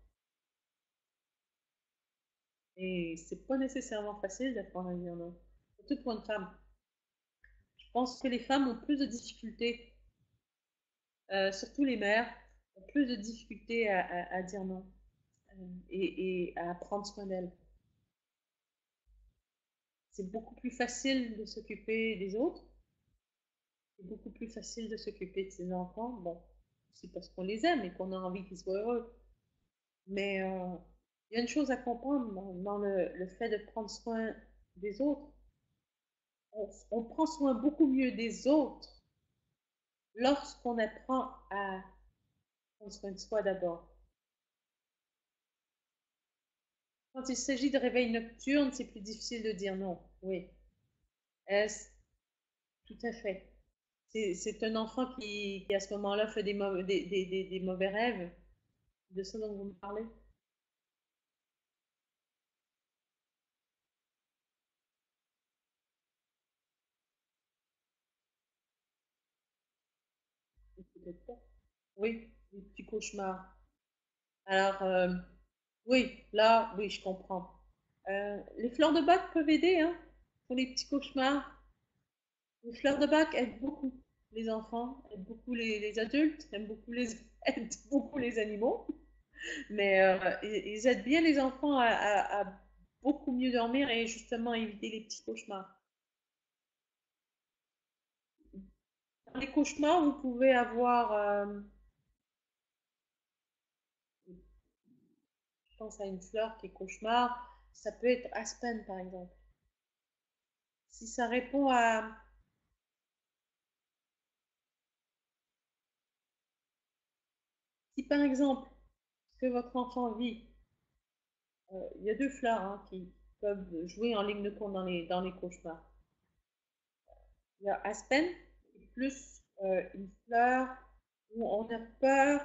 Et c'est pas nécessairement facile d'apprendre à dire non, surtout pour une femme. Je pense que les femmes ont plus de difficultés, euh, surtout les mères, ont plus de difficultés à, à, à dire non euh, et, et à prendre soin d'elles. C'est beaucoup plus facile de s'occuper des autres, c'est beaucoup plus facile de s'occuper de ses enfants. Bon, c'est parce qu'on les aime et qu'on a envie qu'ils soient heureux. Mais euh, il y a une chose à comprendre dans, dans le, le fait de prendre soin des autres. On, on prend soin beaucoup mieux des autres lorsqu'on apprend à prendre soin de soi d'abord. Quand il s'agit de réveil nocturne, c'est plus difficile de dire non. Oui, est tout à fait. C'est un enfant qui, qui, à ce moment-là, fait des, mauvais, des, des, des, des mauvais rêves. De ça dont vous me parlez? Peut-être pas. Oui, des petits cauchemars. Alors, euh, oui, là, oui, je comprends. Euh, les fleurs de bac peuvent aider, hein, pour les petits cauchemars. Les fleurs de bac aident beaucoup les enfants, aident beaucoup les, les adultes, aident beaucoup les, aident beaucoup les animaux. Mais euh, ils, ils aident bien les enfants à, à- à beaucoup mieux dormir et justement à éviter les petits cauchemars. Dans les cauchemars, vous pouvez avoir, euh, je pense à une fleur qui est cauchemar, ça peut être aspen par exemple. Si ça répond à, si par exemple, ce que votre enfant vit, euh, il y a deux fleurs hein, qui peuvent jouer en ligne de compte dans les, dans les cauchemars. Il y a aspen, qui est plus euh, une fleur où on a peur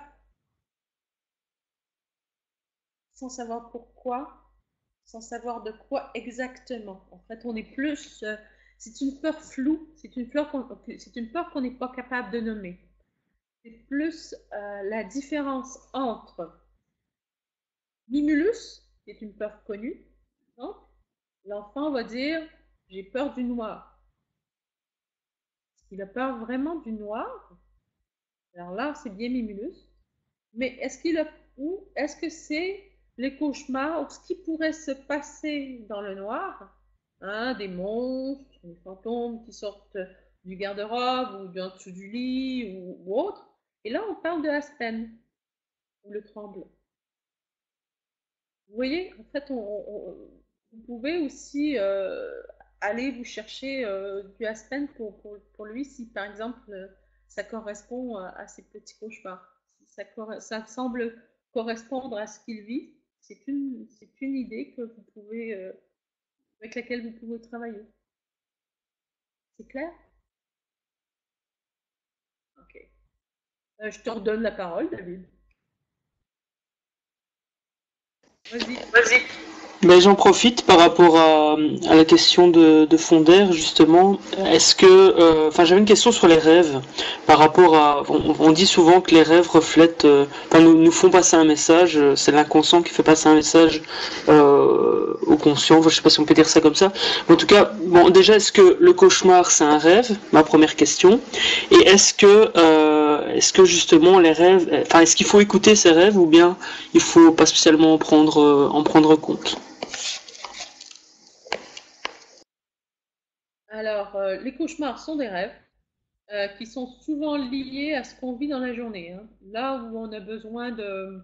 sans savoir pourquoi, sans savoir de quoi exactement. En fait, on est plus, euh, C'est une peur floue, c'est une peur qu'on c'est une peur qu'on n'est pas capable de nommer. C'est plus euh, la différence entre Mimulus, qui est une peur connue, donc l'enfant va dire j'ai peur du noir. Il a peur vraiment du noir. Alors là, c'est bien Mimulus. Mais est-ce qu'il a ou est-ce que c'est les cauchemars ou ce qui pourrait se passer dans le noir, hein, des monstres, des fantômes qui sortent du garde-robe ou d'un dessous du lit ou, ou autre. Et là, on parle de Aspen ou le tremble. Vous voyez, en fait, on, on, vous pouvez aussi euh, aller vous chercher euh, du Aspen pour, pour, pour, lui si, par exemple, euh, ça correspond à, à ses petits cauchemars. Si ça, ça semble correspondre à ce qu'il vit, c'est une, c'est une idée que vous pouvez, euh, avec laquelle vous pouvez travailler. C'est clair? Ok. Euh, je te redonne la parole, David. Vas-y. Vas-y. Ben, j'en profite par rapport à, à la question de, de Fonder, justement. Est-ce que, euh, enfin, j'avais une question sur les rêves. Par rapport à, on, on dit souvent que les rêves reflètent, euh, enfin, nous, nous font passer un message. C'est l'inconscient qui fait passer un message euh, au conscient. Enfin, je sais pas si on peut dire ça comme ça. Mais en tout cas, bon, déjà, est-ce que le cauchemar c'est un rêve? Ma première question. Et est-ce que, euh, est-ce que justement les rêves, enfin, est-ce qu'il faut écouter ces rêves ou bien il faut pas spécialement en prendre, euh, en prendre compte? Alors, euh, les cauchemars sont des rêves euh, qui sont souvent liés à ce qu'on vit dans la journée. Hein. Là où on a besoin de...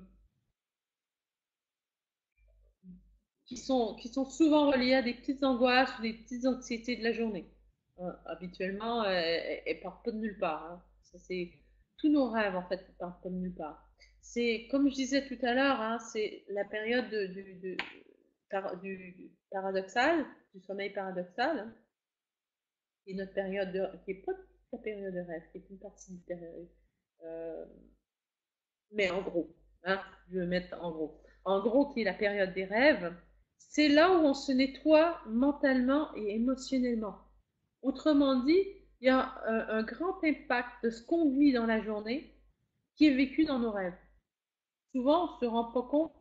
Qui sont, qui sont souvent reliés à des petites angoisses ou des petites anxiétés de la journée. Euh, habituellement, euh, elles, elles partent pas de nulle part. Hein. Ça, c'est tous nos rêves, en fait, ils partent pas de nulle part. C'est, comme je disais tout à l'heure, hein, c'est la période de, de, de, par, du, du paradoxal, du sommeil paradoxal, hein, qui est notre période de, qui est pas toute la période de rêve, qui est une partie du période. Euh, mais en gros, hein, je vais mettre en gros. En gros, qui est la période des rêves, c'est là où on se nettoie mentalement et émotionnellement. Autrement dit, il y a un, un grand impact de ce qu'on vit dans la journée qui est vécu dans nos rêves. Souvent, on ne se rend pas compte,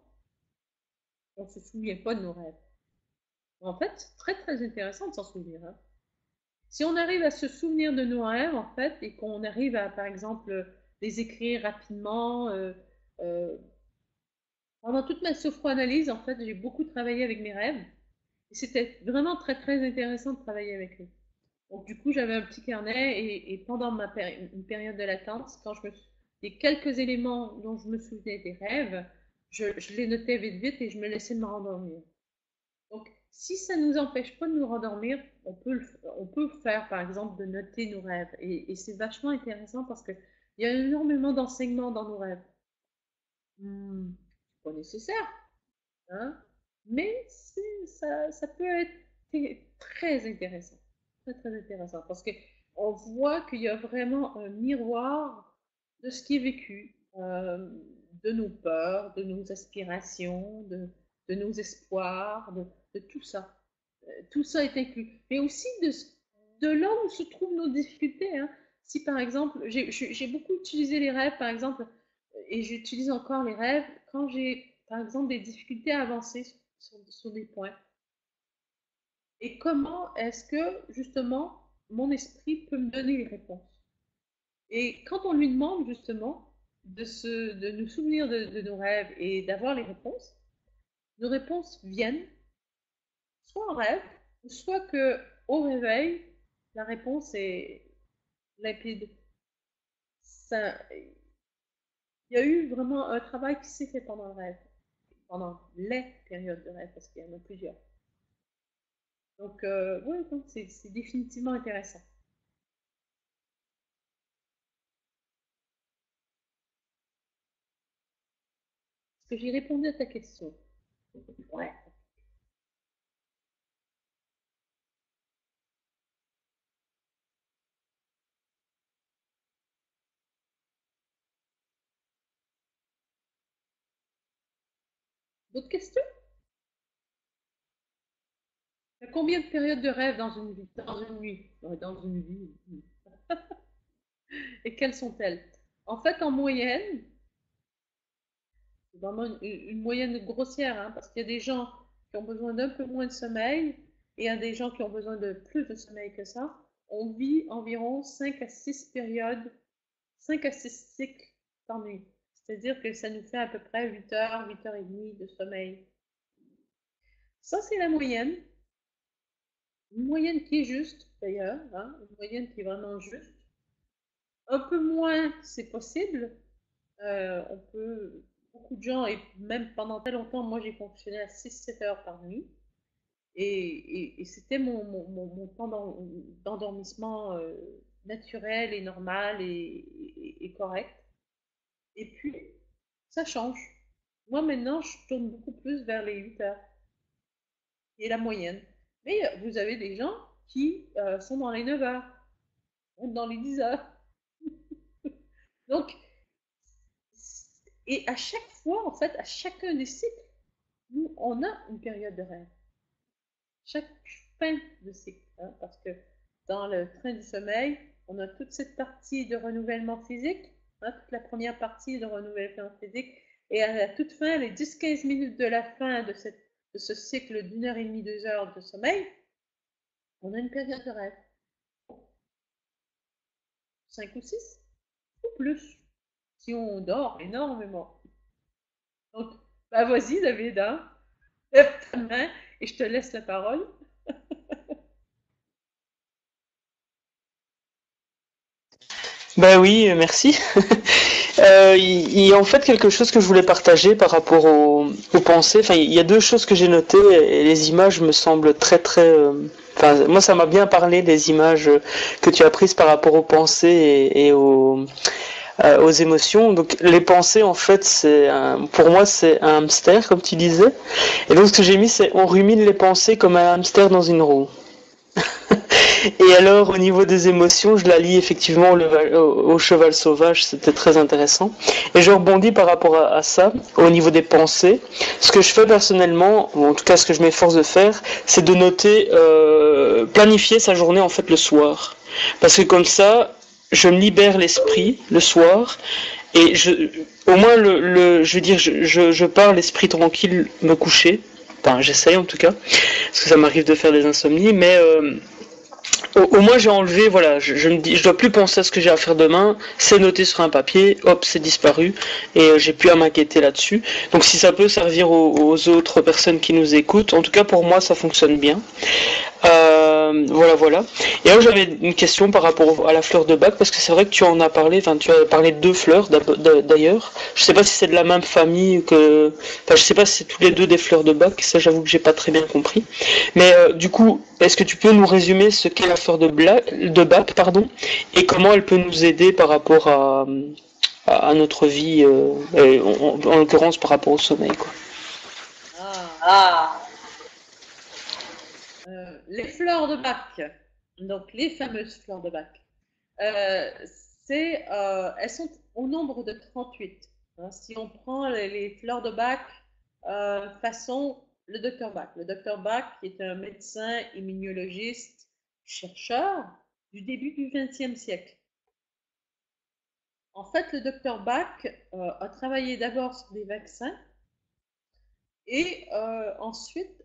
on ne se souvient pas de nos rêves. En fait, c'est très très intéressant de s'en souvenir. Hein. Si on arrive à se souvenir de nos rêves, en fait, et qu'on arrive à, par exemple, les écrire rapidement, euh, euh, pendant toute ma sophroanalyse, en fait, j'ai beaucoup travaillé avec mes rêves. Et c'était vraiment très, très intéressant de travailler avec eux. Donc, du coup, j'avais un petit carnet et, et pendant ma péri une période de latence, quand je me les quelques éléments dont je me souvenais des rêves, je, je les notais vite, vite et je me laissais me rendormir. Donc, si ça ne nous empêche pas de nous rendormir, on peut le, on peut faire, par exemple, de noter nos rêves. Et, et c'est vachement intéressant parce qu'il y a énormément d'enseignements dans nos rêves. Hmm, pas nécessaire, hein, mais ça, ça peut être très intéressant. Très, très intéressant. Parce qu'on voit qu'il y a vraiment un miroir de ce qui est vécu, euh, de nos peurs, de nos aspirations, de, de nos espoirs, de, de tout ça. Euh, tout ça est inclus. Mais aussi de, de là où se trouvent nos difficultés. Hein. Si par exemple, j'ai beaucoup utilisé les rêves, par exemple, et j'utilise encore les rêves quand j'ai, par exemple, des difficultés à avancer sur, sur des points. Et comment est-ce que, justement, mon esprit peut me donner les réponses? Et quand on lui demande, justement, de, se, de nous souvenir de, de nos rêves et d'avoir les réponses, nos réponses viennent soit en rêve, soit que au réveil, la réponse est limpide. Ça, il y a eu vraiment un travail qui s'est fait pendant le rêve, pendant les périodes de rêve, parce qu'il y en a plusieurs. Donc, euh, oui, c'est définitivement intéressant. Est-ce que j'ai répondu à ta question? Ouais. D'autres questions? combien de périodes de rêve dans une vie? Dans une nuit? Ouais, dans une vie. Et quelles sont-elles? En fait, en moyenne, c'est vraiment une, une moyenne grossière, hein, parce qu'il y a des gens qui ont besoin d'un peu moins de sommeil et il y a des gens qui ont besoin de plus de sommeil que ça. On vit environ cinq à six périodes, cinq à six cycles par nuit. C'est-à-dire que ça nous fait à peu près huit heures, huit heures trente de sommeil. Ça, c'est la moyenne. Une moyenne qui est juste, d'ailleurs, hein, une moyenne qui est vraiment juste. Un peu moins, c'est possible. Euh, on peut, beaucoup de gens, et même pendant très longtemps, moi j'ai fonctionné à six sept heures par nuit. Et, et, et c'était mon, mon, mon, mon temps d'endormissement euh, naturel et normal et, et, et correct. Et puis, ça change. Moi maintenant, je tourne beaucoup plus vers les huit heures. Qui est la moyenne. Mais euh, vous avez des gens qui euh, sont dans les neuf heures, dans les dix heures. Donc, et à chaque fois, en fait, à chacun des cycles, nous, on a une période de rêve. Chaque fin de cycle, hein, parce que dans le train du sommeil, on a toute cette partie de renouvellement physique, hein, toute la première partie de renouvellement physique, et à la toute fin, les dix à quinze minutes de la fin de, cette, de ce cycle d'une heure et demie, deux heures de sommeil, on a une période de rêve. cinq ou six, ou plus, si on dort énormément. Donc, bah vas-y David, hein, lève ta main et je te laisse la parole. Bah oui, merci. Euh, il y a en fait quelque chose que je voulais partager par rapport aux, aux pensées. Enfin, il y a deux choses que j'ai notées et les images me semblent très très. euh, Enfin, moi, ça m'a bien parlé les images que tu as prises par rapport aux pensées et, et aux, euh, aux émotions. Donc, les pensées, en fait, c'est un- pour moi, c'est un hamster, comme tu disais. Et donc, ce que j'ai mis, c'est on rumine les pensées comme un hamster dans une roue. Et alors, au niveau des émotions, je la lie effectivement au, au, au cheval sauvage, c'était très intéressant. Et je rebondis par rapport à, à ça, au niveau des pensées. Ce que je fais personnellement, ou en tout cas ce que je m'efforce de faire, c'est de noter, euh, planifier sa journée en fait le soir. Parce que comme ça, je me libère l'esprit le soir. Et je, au moins, le, le, je veux dire, je, je, je pars l'esprit tranquille me coucher. Enfin, j'essaye en tout cas, parce que ça m'arrive de faire des insomnies, mais... Euh, Au, au moins j'ai enlevé, voilà, je, je me dis, je dois plus penser à ce que j'ai à faire demain, c'est noté sur un papier, hop, c'est disparu, et euh, j'ai plus à m'inquiéter là-dessus. Donc si ça peut servir aux, aux autres personnes qui nous écoutent, en tout cas pour moi ça fonctionne bien. Euh, voilà, voilà. Et alors j'avais une question par rapport à la fleur de bac, parce que c'est vrai que tu en as parlé, enfin tu as parlé de deux fleurs d'ailleurs. Je sais pas si c'est de la même famille que, enfin je sais pas si c'est tous les deux des fleurs de bac. Ça j'avoue que j'ai pas très bien compris. Mais euh, du coup, est-ce que tu peux nous résumer ce qu'est la fleur de, Bla... de bac, pardon, et comment elle peut nous aider par rapport à, à notre vie, euh, en, en l'occurrence par rapport au sommeil, quoi. Ah, Ah, euh, les fleurs de bac, donc les fameuses fleurs de bac, euh, c'est, euh, elles sont au nombre de trente-huit. Hein. Si on prend les, les fleurs de bac euh, façon le docteur Bach, le docteur Bach qui est un médecin immunologiste, chercheur du début du vingtième siècle. En fait, le docteur Bach euh, a travaillé d'abord sur des vaccins et euh, ensuite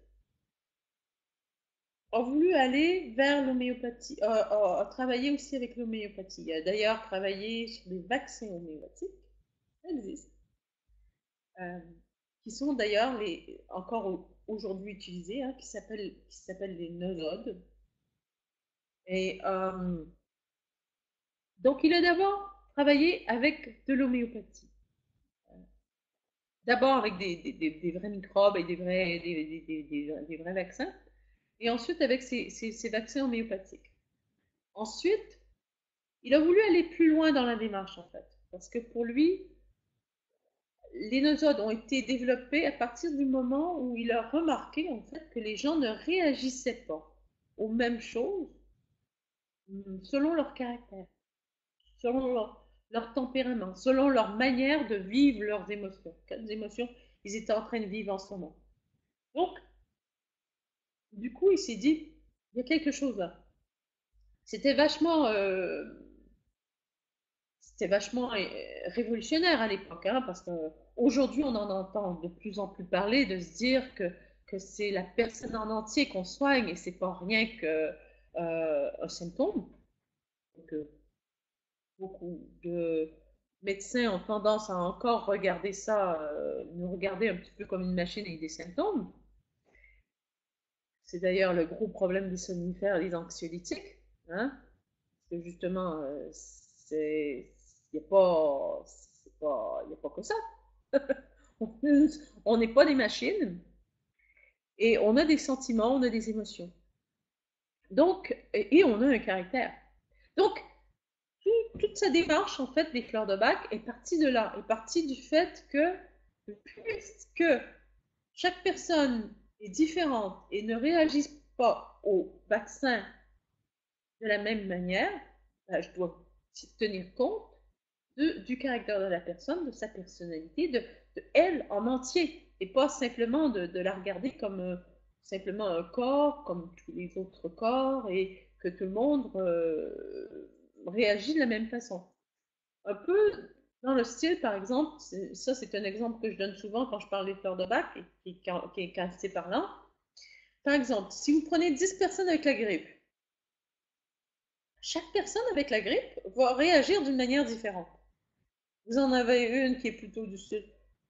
a voulu aller vers l'homéopathie, euh, a, a travaillé aussi avec l'homéopathie. Il a d'ailleurs travaillé sur des vaccins homéopathiques, ça existe, euh, qui sont d'ailleurs les, encore aujourd'hui utilisés, hein, qui s'appellent qui s'appellent les nosodes. Et euh, donc, il a d'abord travaillé avec de l'homéopathie. D'abord avec des, des, des, des vrais microbes et des vrais, des, des, des, des vrais vaccins, et ensuite avec ces, ces, ces vaccins homéopathiques. Ensuite, il a voulu aller plus loin dans la démarche, en fait, parce que pour lui, les nosodes ont été développés à partir du moment où il a remarqué, en fait, que les gens ne réagissaient pas aux mêmes choses selon leur caractère, selon leur, leur tempérament, selon leur manière de vivre leurs émotions. Quelles émotions ils étaient en train de vivre en ce moment. Donc, Du coup, il s'est dit, il y a quelque chose là. C'était vachement, euh, c'était vachement euh, révolutionnaire à l'époque, hein, parce qu'aujourd'hui, on en entend de plus en plus parler, de se dire que, que c'est la personne en entier qu'on soigne et c'est pas rien que euh, un symptôme. Donc, euh, beaucoup de médecins ont tendance à encore regarder ça, euh, nous regarder un petit peu comme une machine avec des symptômes. C'est d'ailleurs le gros problème des somnifères et des anxiolytiques, hein, parce que justement, euh, c'est, il n'y a pas, c'est pas, il y a pas que ça. On n'est pas des machines et on a des sentiments, on a des émotions. Donc, et on a un caractère. Donc, tout, toute sa démarche, en fait, des fleurs de bac est partie de là, est partie du fait que, puisque chaque personne est différente et ne réagit pas au vaccin de la même manière, ben, je dois tenir compte de, du caractère de la personne, de sa personnalité, de, de elle en entier, et pas simplement de, de la regarder comme euh, simplement un corps, comme tous les autres corps, et que tout le monde euh, réagit de la même façon. Un peu dans le style, par exemple, ça c'est un exemple que je donne souvent quand je parle des fleurs de bac, et qui, qui est assez parlant. Par exemple, si vous prenez dix personnes avec la grippe, chaque personne avec la grippe va réagir d'une manière différente. Vous en avez une qui est plutôt du style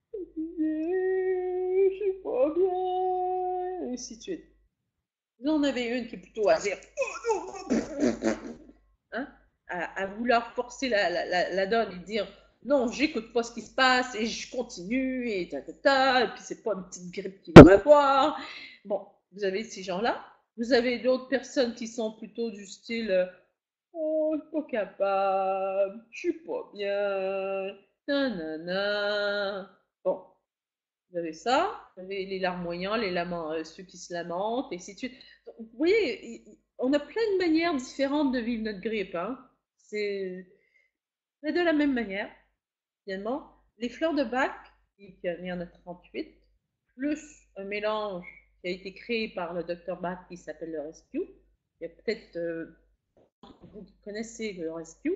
je suis pas bien, et ainsi de suite. Vous en avez une qui est plutôt à dire hein, à, à vouloir forcer la, la, la, la donne et dire non, j'écoute pas ce qui se passe et je continue et ta ta ta, et puis c'est pas une petite grippe qui va m'avoir. Bon, vous avez ces gens-là. Vous avez d'autres personnes qui sont plutôt du style oh, je suis pas capable, je suis pas bien, nanana. Bon, vous avez ça, vous avez les larmoyants, les laments, euh, ceux qui se lamentent, et ainsi de suite. Donc, vous voyez, on a plein de manières différentes de vivre notre grippe. Hein. C'est mais de la même manière, finalement, les fleurs de bac, il y en a trente-huit, plus un mélange qui a été créé par le docteur Bach qui s'appelle le Rescue. Il y a peut-être, euh, vous connaissez le Rescue.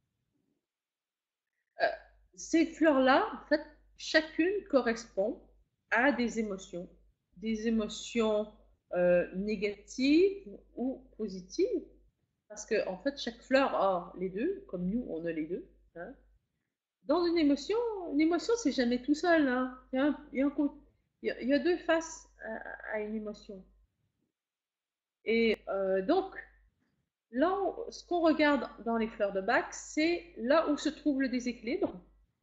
Euh, ces fleurs-là, en fait, chacune correspond à des émotions, des émotions euh, négatives ou positives, parce que en fait, chaque fleur a les deux, comme nous, on a les deux. Hein. Dans une émotion, une émotion, c'est jamais tout seul. Hein. Il, y a un, il, y a un, il, y a, il y a deux faces à, à une émotion. Et euh, donc, là, ce qu'on regarde dans les fleurs de bac, c'est là où se trouve le déséquilibre.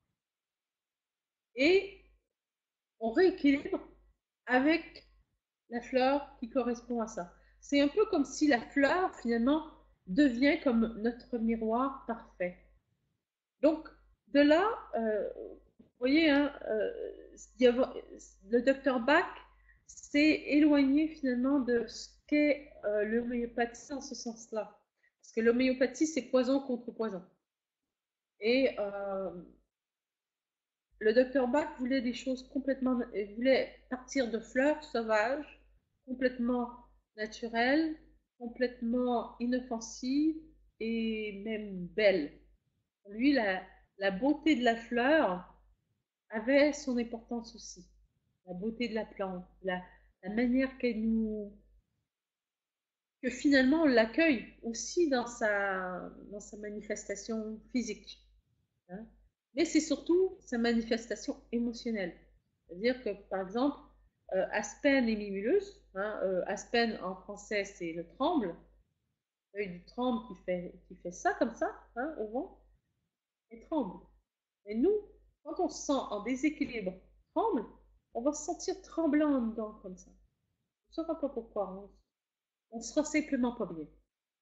Et on rééquilibre avec la fleur qui correspond à ça. C'est un peu comme si la fleur, finalement, devient comme notre miroir parfait. Donc, de là, euh, vous voyez, hein, euh, y a, le docteur Bach s'est éloigné finalement de ce qu'est euh, l'homéopathie en ce sens-là. Parce que l'homéopathie, c'est poison contre poison. Et euh, le docteur Bach voulait des choses complètement, il voulait partir de fleurs sauvages, complètement naturelles, complètement inoffensives et même belles. Pour lui, la, la beauté de la fleur avait son importance aussi. La beauté de la plante, la, la manière qu'elle nous, que finalement on l'accueille aussi dans sa, dans sa manifestation physique. Hein. Mais c'est surtout sa manifestation émotionnelle. C'est-à-dire que, par exemple, euh, Aspen et Mimulus, hein, euh, Aspen en français c'est le tremble, l'œil du tremble qui fait, qui fait ça comme ça, hein, au vent, et tremble. Et nous, quand on se sent en déséquilibre, tremble, on va se sentir tremblant en dedans comme ça. On ne saura pas pourquoi, on, on sera simplement pas bien.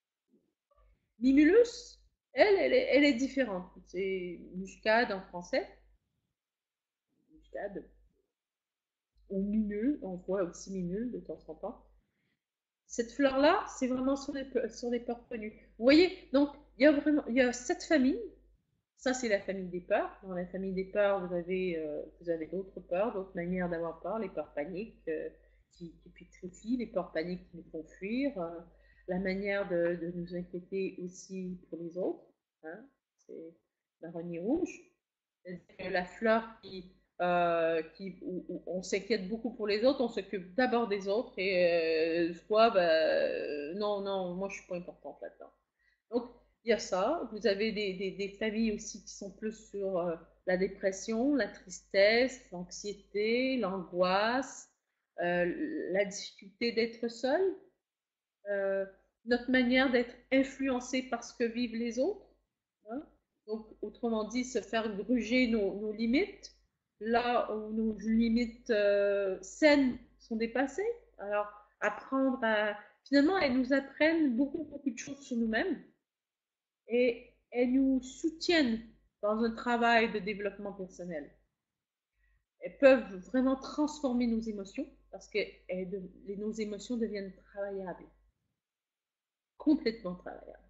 Mimulus, elle, elle est, elle est différente. C'est muscade en français. Muscade. Ou minule, on voit aussi minule de temps en temps. Cette fleur-là, c'est vraiment sur les, sur les peurs connues. Vous voyez, donc, il y a vraiment, il y a cette famille. Ça, c'est la famille des peurs. Dans la famille des peurs, vous avez, euh, vous avez d'autres peurs, d'autres manières d'avoir peur, les peurs paniques, euh, qui, qui putrifient, les peurs paniques qui nous font fuir, euh, la manière de, de nous inquiéter aussi pour les autres. Hein, c'est l'aronie rouge. C'est-à-dire que la fleur qui, euh, qui où, où on s'inquiète beaucoup pour les autres, on s'occupe d'abord des autres et euh, soit, ben, non, non, moi je suis pas importante là-dedans. Donc, il y a ça. Vous avez des, des, des familles aussi qui sont plus sur euh, la dépression, la tristesse, l'anxiété, l'angoisse, euh, la difficulté d'être seul, euh, notre manière d'être influencé par ce que vivent les autres. Hein. Donc, autrement dit, se faire gruger nos, nos limites, là où nos limites euh, saines sont dépassées. Alors, apprendre à... Finalement, elles nous apprennent beaucoup, beaucoup de choses sur nous-mêmes et elles nous soutiennent dans un travail de développement personnel. Elles peuvent vraiment transformer nos émotions parce que elles, les, nos émotions deviennent travaillables, complètement travaillables.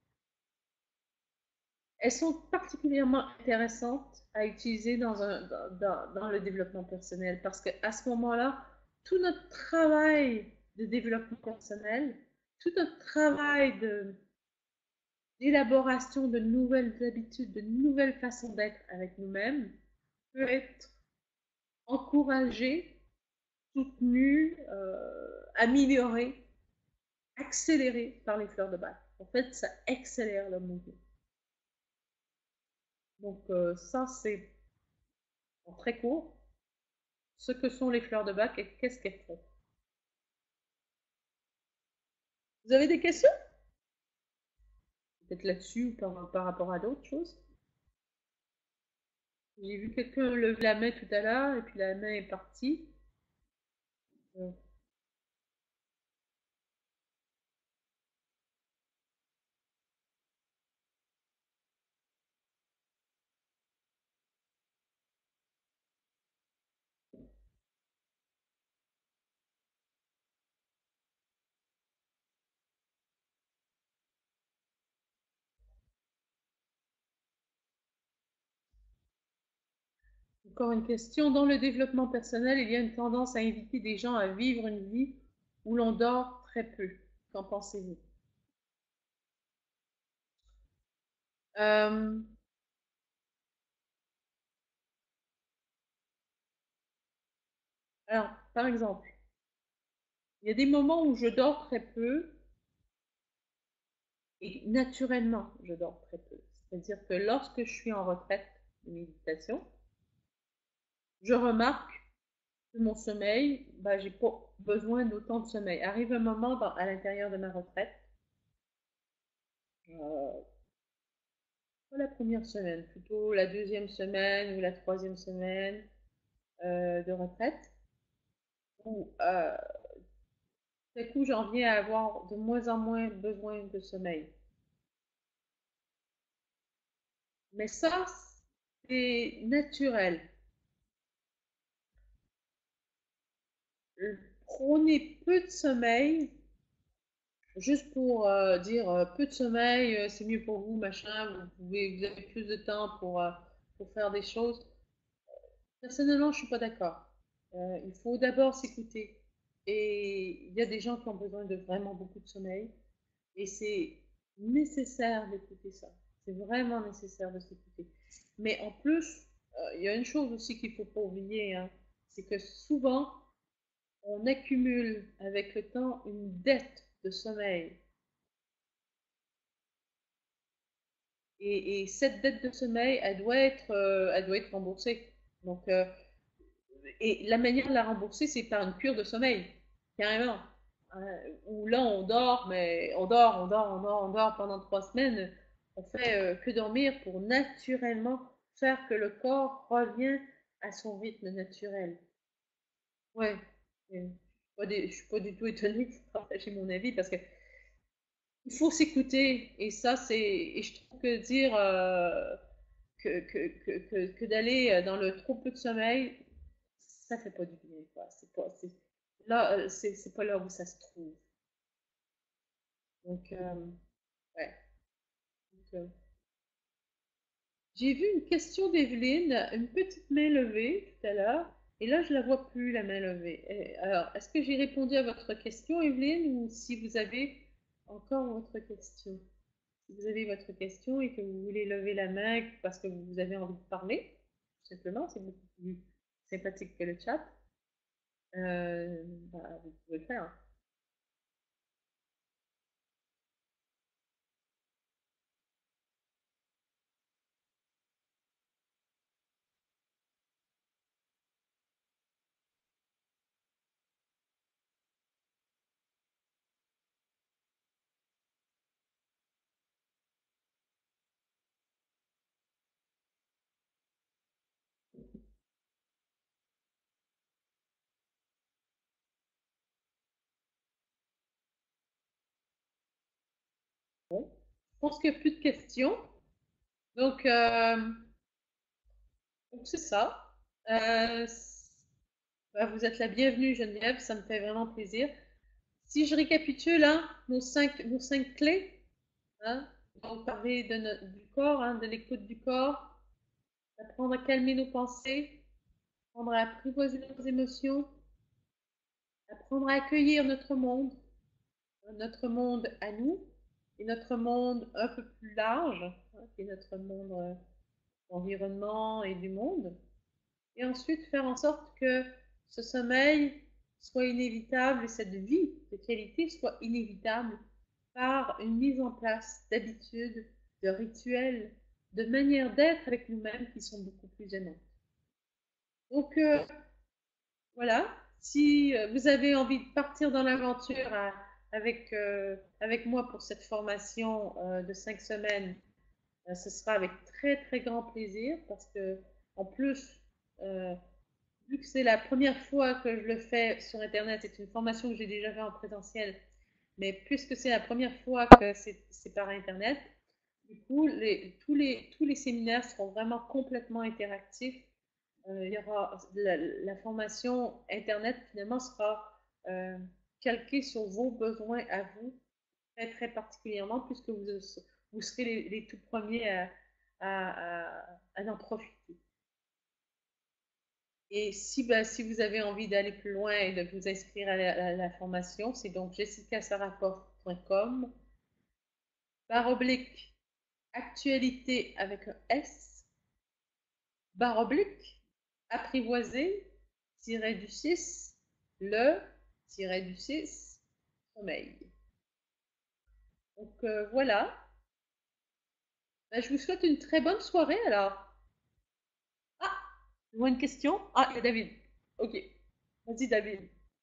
Elles sont particulièrement intéressantes à utiliser dans, un, dans, dans le développement personnel parce qu'à ce moment-là, tout notre travail de développement personnel, tout notre travail de, d'élaboration de nouvelles habitudes, de nouvelles façons d'être avec nous-mêmes peut être encouragé, soutenu, euh, amélioré, accéléré par les fleurs de bac. En fait, ça accélère le mouvement. Donc euh, ça, c'est en très court ce que sont les fleurs de bac et qu'est-ce qu'elles font. Vous avez des questions? Peut-être là-dessus ou par, par rapport à d'autres choses? J'ai vu quelqu'un lever la main tout à l'heure et puis la main est partie. Euh, Encore une question. Dans le développement personnel, il y a une tendance à inviter des gens à vivre une vie où l'on dort très peu. Qu'en pensez-vous? euh, Alors, par exemple, il y a des moments où je dors très peu et naturellement, je dors très peu. C'est-à-dire que lorsque je suis en retraite de méditation, je remarque que mon sommeil, bah, j'ai pas besoin d'autant de sommeil. Arrive un moment dans, à l'intérieur de ma retraite, euh, pas la première semaine, plutôt la deuxième semaine ou la troisième semaine euh, de retraite, où euh, tout à coup j'en viens à avoir de moins en moins besoin de sommeil. Mais ça, c'est naturel. Prenez peu de sommeil, juste pour euh, dire euh, peu de sommeil, euh, c'est mieux pour vous, machin, vous, pouvez, vous avez plus de temps pour, euh, pour faire des choses. Personnellement, je suis pas d'accord. Euh, il faut d'abord s'écouter. Et il y a des gens qui ont besoin de vraiment beaucoup de sommeil. Et c'est nécessaire d'écouter ça. C'est vraiment nécessaire de s'écouter. Mais en plus, euh, il y a une chose aussi qu'il ne faut pas oublier, hein, c'est que souvent, on accumule avec le temps une dette de sommeil. Et, et cette dette de sommeil, elle doit être, euh, elle doit être remboursée. Donc, euh, et la manière de la rembourser, c'est par une cure de sommeil, carrément. Euh, où là, on dort, mais on dort, on dort, on dort, on dort pendant trois semaines. On fait euh, que dormir pour naturellement faire que le corps revienne à son rythme naturel. Ouais. Euh, Je ne suis pas du tout étonnée que vous partagiez mon avis parce que il faut s'écouter. Et ça, c'est. Et je trouve que dire euh, que, que, que, que, que d'aller dans le trop peu de sommeil, ça fait pas du bien, quoi. C'est pas, c'est, là, euh, c'est, c'est pas là où ça se trouve. Donc, euh, ouais. Donc, euh, j'ai vu une question d'Evelyne, une petite main levée tout à l'heure, Et là, je la vois plus, la main levée. Et alors, est-ce que j'ai répondu à votre question, Evelyne, ou si vous avez encore votre question? Si vous avez votre question et que vous voulez lever la main parce que vous avez envie de parler, tout simplement, c'est beaucoup plus sympathique que le chat, euh, bah, vous pouvez le faire. Bon. Je pense qu'il n'y a plus de questions. Donc, euh, donc c'est ça. Euh, bah, vous êtes la bienvenue, Geneviève, ça me fait vraiment plaisir. Si je récapitule, hein, nos, cinq, nos cinq clés, hein, on va parler de notre, du corps, hein, de l'écoute du corps, d'apprendre à calmer nos pensées, apprendre à apprivoiser nos émotions, apprendre à accueillir notre monde, notre monde à nous, et notre monde un peu plus large, hein, qui est notre monde euh, environnement et du monde, et ensuite faire en sorte que ce sommeil soit inévitable et cette vie de qualité soit inévitable par une mise en place d'habitudes, de rituels, de manières d'être avec nous-mêmes qui sont beaucoup plus aimantes. Donc euh, voilà, si euh, vous avez envie de partir dans l'aventure euh, avec, euh, avec moi pour cette formation euh, de cinq semaines, euh, ce sera avec très très grand plaisir parce que en plus, euh, vu que c'est la première fois que je le fais sur Internet, c'est une formation que j'ai déjà fait en présentiel, mais puisque c'est la première fois que c'est par Internet, du coup, les, tous, les, tous les séminaires seront vraiment complètement interactifs. Euh, il y aura la, la, formation Internet finalement sera euh, calquée sur vos besoins à vous, très très particulièrement, puisque vous, vous serez les, les tout premiers à, à, à, à en profiter. Et si, ben, si vous avez envie d'aller plus loin et de vous inscrire à la, à la formation, c'est donc jessica sarapov point com, barre oblique, actualité avec un S, barre oblique, apprivoiser, tiret du six, le, tiret du six, sommeil. Donc euh, voilà. Ben, je vous souhaite une très bonne soirée alors. Ah, je vois une question. Ah, il y a David. Ok. Vas-y, David.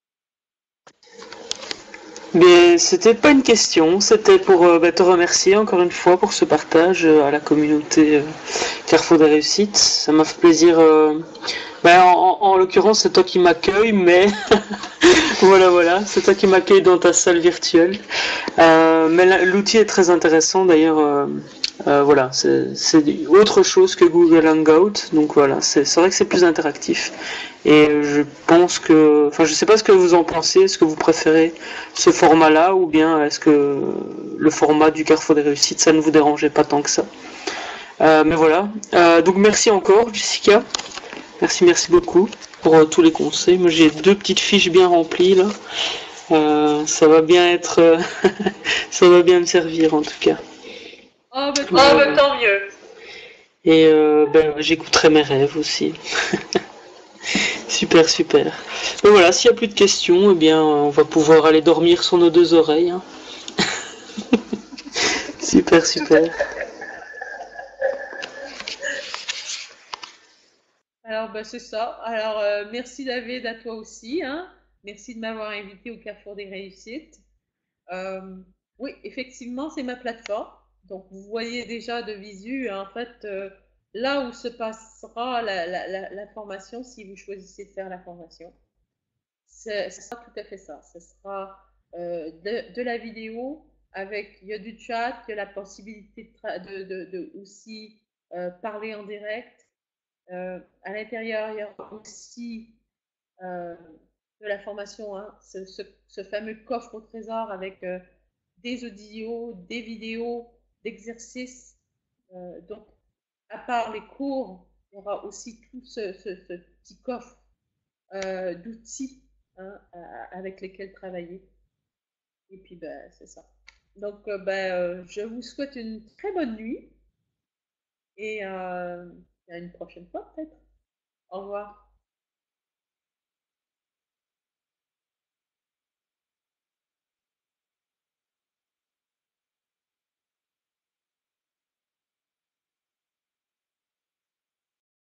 Mais c'était pas une question, c'était pour euh, bah, te remercier encore une fois pour ce partage euh, à la communauté euh, Carrefour des Réussites. Ça m'a fait plaisir. Euh, bah, en, en l'occurrence, c'est toi qui m'accueille, mais voilà, voilà, c'est toi qui m'accueille dans ta salle virtuelle. Euh, mais l'outil est très intéressant d'ailleurs. Euh, euh, voilà, c'est autre chose que Google Hangout, donc voilà, c'est vrai que c'est plus interactif. Et je pense que, enfin, je sais pas ce que vous en pensez. Est-ce que vous préférez ce format-là ou bien est-ce que le format du Carrefour des Réussites, ça ne vous dérangeait pas tant que ça? Euh, mais voilà. Euh, donc merci encore, Jessica. Merci, merci beaucoup pour euh, tous les conseils. Moi, j'ai deux petites fiches bien remplies là. Euh, ça va bien être, euh, ça va bien me servir en tout cas. Oh, bah, oh, bah tant mieux. Et euh, ben, j'écouterai mes rêves aussi. Super, super. Donc voilà, s'il n'y a plus de questions, eh bien, on va pouvoir aller dormir sur nos deux oreilles. Hein. Super, super. Alors, bah, c'est ça. Alors, euh, merci David, à toi aussi. Hein. Merci de m'avoir invité au Carrefour des Réussites. Euh, oui, effectivement, c'est ma plateforme. Donc, vous voyez déjà de visu, en fait, euh, là où se passera la, la, la, la formation si vous choisissez de faire la formation. Ce sera tout à fait ça. Ce sera euh, de, de la vidéo avec, il y a du chat, il y a la possibilité de, de, de, de aussi euh, parler en direct. Euh, à l'intérieur, il y a aussi euh, de la formation, hein, ce, ce, ce, fameux coffre au trésor avec euh, des audios, des vidéos, d'exercices. Euh, donc, à part les cours, il y aura aussi tout ce, ce, ce petit coffre euh, d'outils hein, avec lesquels travailler. Et puis, ben, c'est ça. Donc, euh, ben, euh, je vous souhaite une très bonne nuit et euh, à une prochaine fois peut-être. Au revoir.